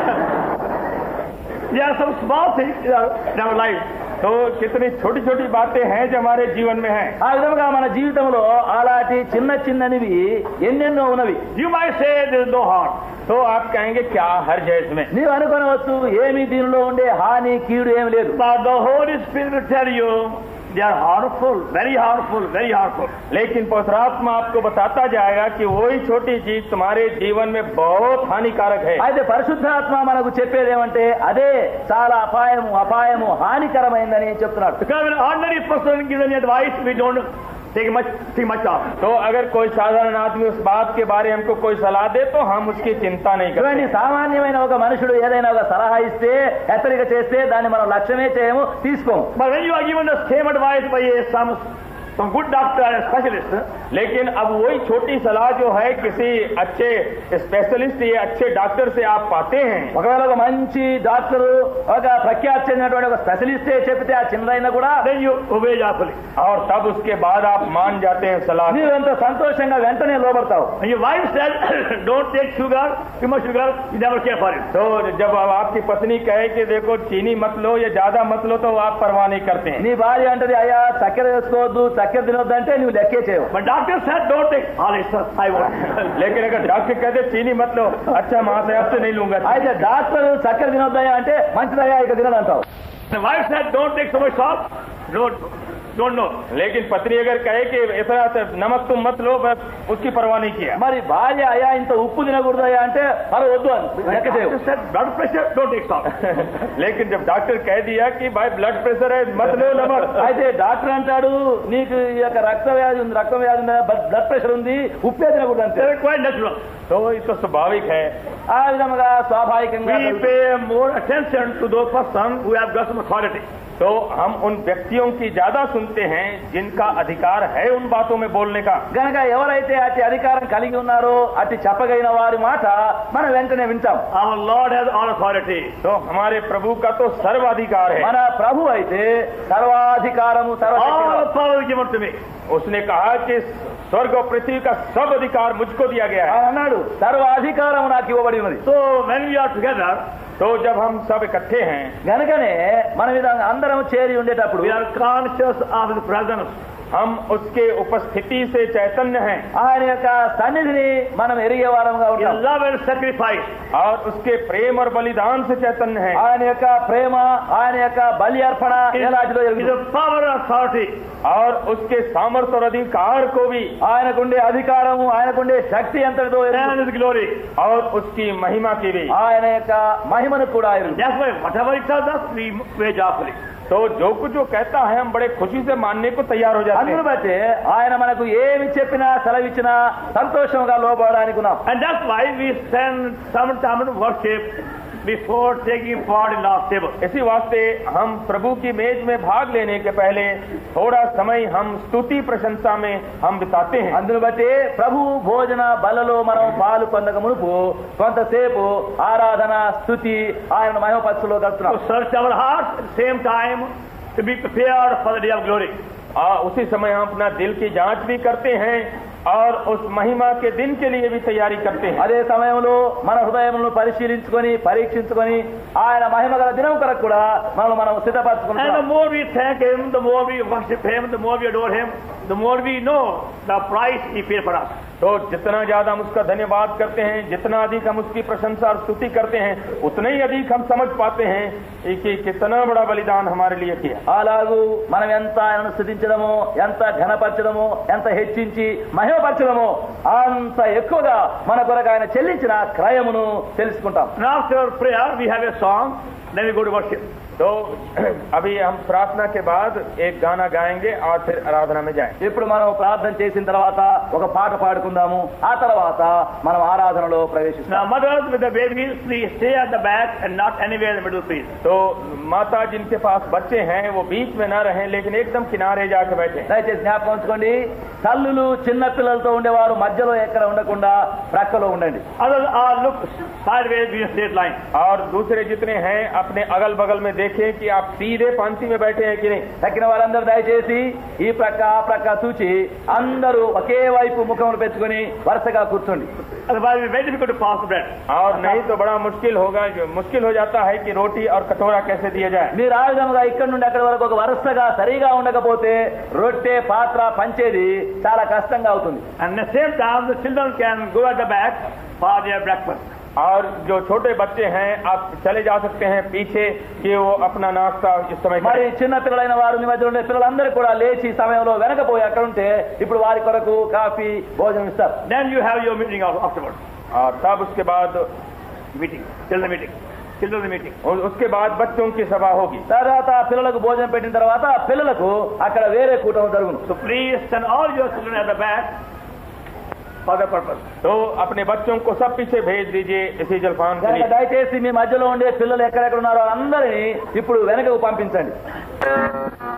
there are some small things in our life. तो कितनी छोटी छोटी बातें हैं जो हमारे जीवन में हैं. ఆ విధంగా మన జీవితంలో అలాంటి చిన్న చిన్ననివి ఎన్నెన్నో ఉన్నవి. You might say there is no harm. तो आप कहेंगे क्या हर्ज है इसमें. నీవు అనుకోనవచ్చు ఏమి దీనిలో ఉండే హాని కీడు ఏమి లేదు. But the Holy Spirit will tell you they are harmful, very harmful, very harmful. लेकिन पवित्र आत्मा आपको बताता जाएगा कि वही छोटी चीज तुम्हारे जीवन में बहुत हानिकारक है. అయితే పరిశుద్ధాత్మ మనకు చెప్పేది ఏమంటే అదే చాలా అపాయము హానికరమైందని చెప్తున్నాడు. Because when an ordinary person gives any advice, we don't take much off. तो अगर कोई साधारण आदमी उस बात के बारे में हमको कोई सलाह दे तो हम उसकी चिंता नहीं చూడండి, करते. సామాన్యమైన ఒక మనుషుడు ఏదైనా ఒక సలహా ఇస్తే హెచ్చరిక చేస్తే దాన్ని మనం లక్ష్యమే చేయము, తీసుకోము. But when you are given the same advice by some good doctor and specialist, लेकिन अब वही छोटी सलाह जो है किसी अच्छे स्पेशलिस्ट या अच्छे डॉक्टर से आप पाते हैं. ఒకవేళ ఒక మంచి డాక్టరు ఒక ప్రఖ్యాతి చెందినటువంటి ఒక స్పెషలిస్టే చెప్తే ఆ చిన్నదైనా కూడా then you obey joyfully. और तब उसके बाद आप मान जाते हैं सलाह. నీవు ఎంతో సంతోషంగా వెంటనే లోబడతావు. And your wife said, don't take sugar, too much sugar, you never care for it. तो जब अब आपकी पत्नी कहे कि देखो चीनी मत लो या ज्यादा मत लो तो आप परवाह नहीं करते हैं. నీ భార్య అంటది అయ్యా చక్కెర వేసుకోవద్దు, చక్కెర తినొద్దంటే నువ్వు లెక్కే చేయవు. But doctor said, don't take all this stuff, I want. लेकिन अगर डॉक्टर कहते चीनी मत लो, अच्छा महाशय अब से नहीं लूंगा. అయితే డాక్టర్ చక్కెర తినొద్దయ్యా అంటే మంచిదయ్యా ఇక తినదంటావు. The wife said, don't take so much salt, don't know. लेकिन पत्नी अगर कहे कि इतना नमक तुम मत लो, बस उसकी परवाह नहीं किया. మరి భార్య అయ్యా ఇంత ఉప్పు తినకూడదయ్యా అంటే మరి వద్దు అని లెక్క చేయవు. Doctor said, blood pressure, don't take salt. लेकिन जब डॉक्टर कह दिया कि भाई ब्लड प्रेशर है मत लो नमक, అయితే డాక్టర్ అంటాడు నీకు ఈ యొక్క రక్త వ్యాధి ఉంది, బ్లడ్ ప్రెషర్ ఉంది, ఉప్పే తినకూడదు అంటే They're quite natural. तो ये तो स्वाभाविक है. ఆ విధంగా స్వాభావికంగా We pay more attention to those person who have got some authority. तो हम उन व्यक्तियों की ज्यादा सुनते हैं जिनका अधिकार है उन बातों में बोलने का. గనక ఎవరైతే అతి అధికారం కలిగి ఉన్నారో అతి చెప్పగలిగిన వారి మాట మనం వెంటనే వింటాం. Our Lord has all authority. तो हमारे प्रभु का तो सर्वाधिकार है. మన ప్రభు అయితే సర్వాధికారము All power is given to me. उसने कहा कि स्वर्ग और पृथ्वी का सब अधिकार मुझको दिया गया है. అన్నాడు సర్వాధికారము నాకు ఇవ్వబడి ఉన్నది. So when we are together, तो जब हम सब इकट्ठे हैं గనకనే మన విధంగా అందరం చేరి ఉండేటప్పుడు we are conscious of His presence. हम उसके उपस्थिति से चैतन्य हैं ఆయన యొక్క సన్నిధిని మనం ఎరిగే వారంగా His ఉంటాం. love and sacrifice. और उसके प्रेम और बलिदान से चैतन्य हैं. ఆయన యొక్క ప్రేమ, ఆయన యొక్క బలి అర్పణ ఎలాంటిదో His ఎరుగుతాం. power and authority. और उसके सामर्थ्य और अधिकार को भी, ఆయనకుండే అధికారము, ఆయనకుండే శక్తి ఎంతటిదో ఎరుగుతాం. And His glory. और उसकी महिमा की भी. ఆయన యొక్క మహిమను కూడా ఎరుగుతాం. That's why whatever He tells us, we obey joyfully. तो जो कुछ वो कहता है हम बड़े खुशी से मानने को तैयार हो जाते हैं। అందును బట్టి ఆయన మనకు ఏమి చెప్పినా సెలవిచ్చినా సంతోషంగా లోబడడానికి ఉన్నాం. And that's why we spend some time in worship before taking part in Lord's table. इसी वास्ते हम प्रभु की मेज में भाग लेने के पहले थोड़ा समय हम स्तुति प्रशंसा में हम बिताते हैं. అందును బట్టి ప్రభు భోజన బలలో మనం పాలు పొందక మునుపు కొంతసేపు ఆరాధన స్తుతి ఆయన మహిమపరచులో గడుపుతున్నాం. To search our hearts at the same time to be prepared for the day of glory. उसी समय हम अपना दिल की जांच भी करते हैं और उस महिमा के दिन के लिए भी तैयारी करते हैं. అదే సమయంలో మన హృదయములను పరిశీలించుకొని పరీక్షించుకొని ఆయన మహిమ గల దినం కొరకు కూడా మనం సిద్ధపరచుకుంటాం. And the more we thank him, the more we worship him, the more we adore him, the more we know the price he paid for us. तो जितना ज्यादा हम उसका धन्यवाद करते हैं, जितना अधिक हम उसकी प्रशंसा और स्तुति करते हैं, उतना ही अधिक हम समझ पाते हैं कि कितना बड़ा बलिदान हमारे लिए किया. అలాగూ మనం ఎంత ఆయనను స్తుతించడమో, ఎంత ఘనపరచడమో, ఎంత హెచ్చించి మహిమపరచడమో అంత ఎక్కువగా మన కొరకు ఆయన చెల్లించిన క్రయమును తెలుసుకుంటాం. And after prayer we have a song, then we go to worship. तो अभी हम प्रार्थना के बाद एक गाना गाएंगे और फिर आराधना में जाएंगे. ఇప్పుడు మనం ప్రార్థన చేసిన తర్వాత ఒక పాట పాడుకుందాము. ఆ తర్వాత మనం ఆరాధనలో ప్రవేశిస్తాం. Now mothers with the babies, please stay at the back and not anywhere in the middle, please. तो माता जिनके पास बच्चे हैं वो बीच में ना रहें, लेकिन एकदम किनारे जाके बैठे. దయచేసి జ్ఞాపకం ఉంచుకోండి, తల్లులు చిన్న పిల్లలతో ఉండేవారు మధ్యలో ఎక్కడ ఉండకుండా ప్రక్కలో ఉండండి. Others are look sideways in a straight line. और दूसरे जितने हैं अपने अगल बगल में देखें कि आप सीधे पंक्ति में बैठे हैं कि नहीं. తక్కిన వారందరూ దయచేసి ఈ ప్రక్క ఆ ప్రక్క చూచి అందరూ ఒకే వైపు ముఖములు పెట్టుకుని వరుసగా కూర్చోండి. Otherwise it's very difficult to pass the bread. और नहीं तो बड़ा मुश्किल हो जाता है कि रोटी और कटोरा कैसे दिया जाए. మీరు ఆ విధంగా ఇక్కడ నుండి అక్కడి వరకు ఒక వరుసగా సరిగా ఉండకపోతే రొట్టె పాత్ర పంచేది చాలా కష్టంగా అవుతుంది. And at the same time the children can go at the back for their breakfast. और जो छोटे बच्चे हैं आप चले जा सकते हैं पीछे कि वो अपना नाश्ता इस समय మరి చిన్న పిల్లలైన వారు మీ మధ్య ఉండే పిల్లలందరూ కూడా లేచి సమయంలో వెనకపోయి అక్కడ ఉంటే ఇప్పుడు వారి కొరకు కాఫీ భోజనం ఇస్తారు. Then you have your meeting afterwards. और तब उसके बाद Meeting, children meeting. और उसके बाद बच्चों की सभा होगी. తర్వాత పిల్లలకు భోజనం పెట్టిన తర్వాత పిల్లలకు అక్కడ వేరే కూటమి జరుగును. So please send all your children at the back for the purpose. तो अपने बच्चों को सब पीछे भेज दीजिए इसी जलपान के लिए. దయచేసి మీ మధ్యలో ఉండే పిల్లలు ఎక్కడెక్కడ ఉన్నారో అందరినీ ఇప్పుడు వెనకకు పంపించండి.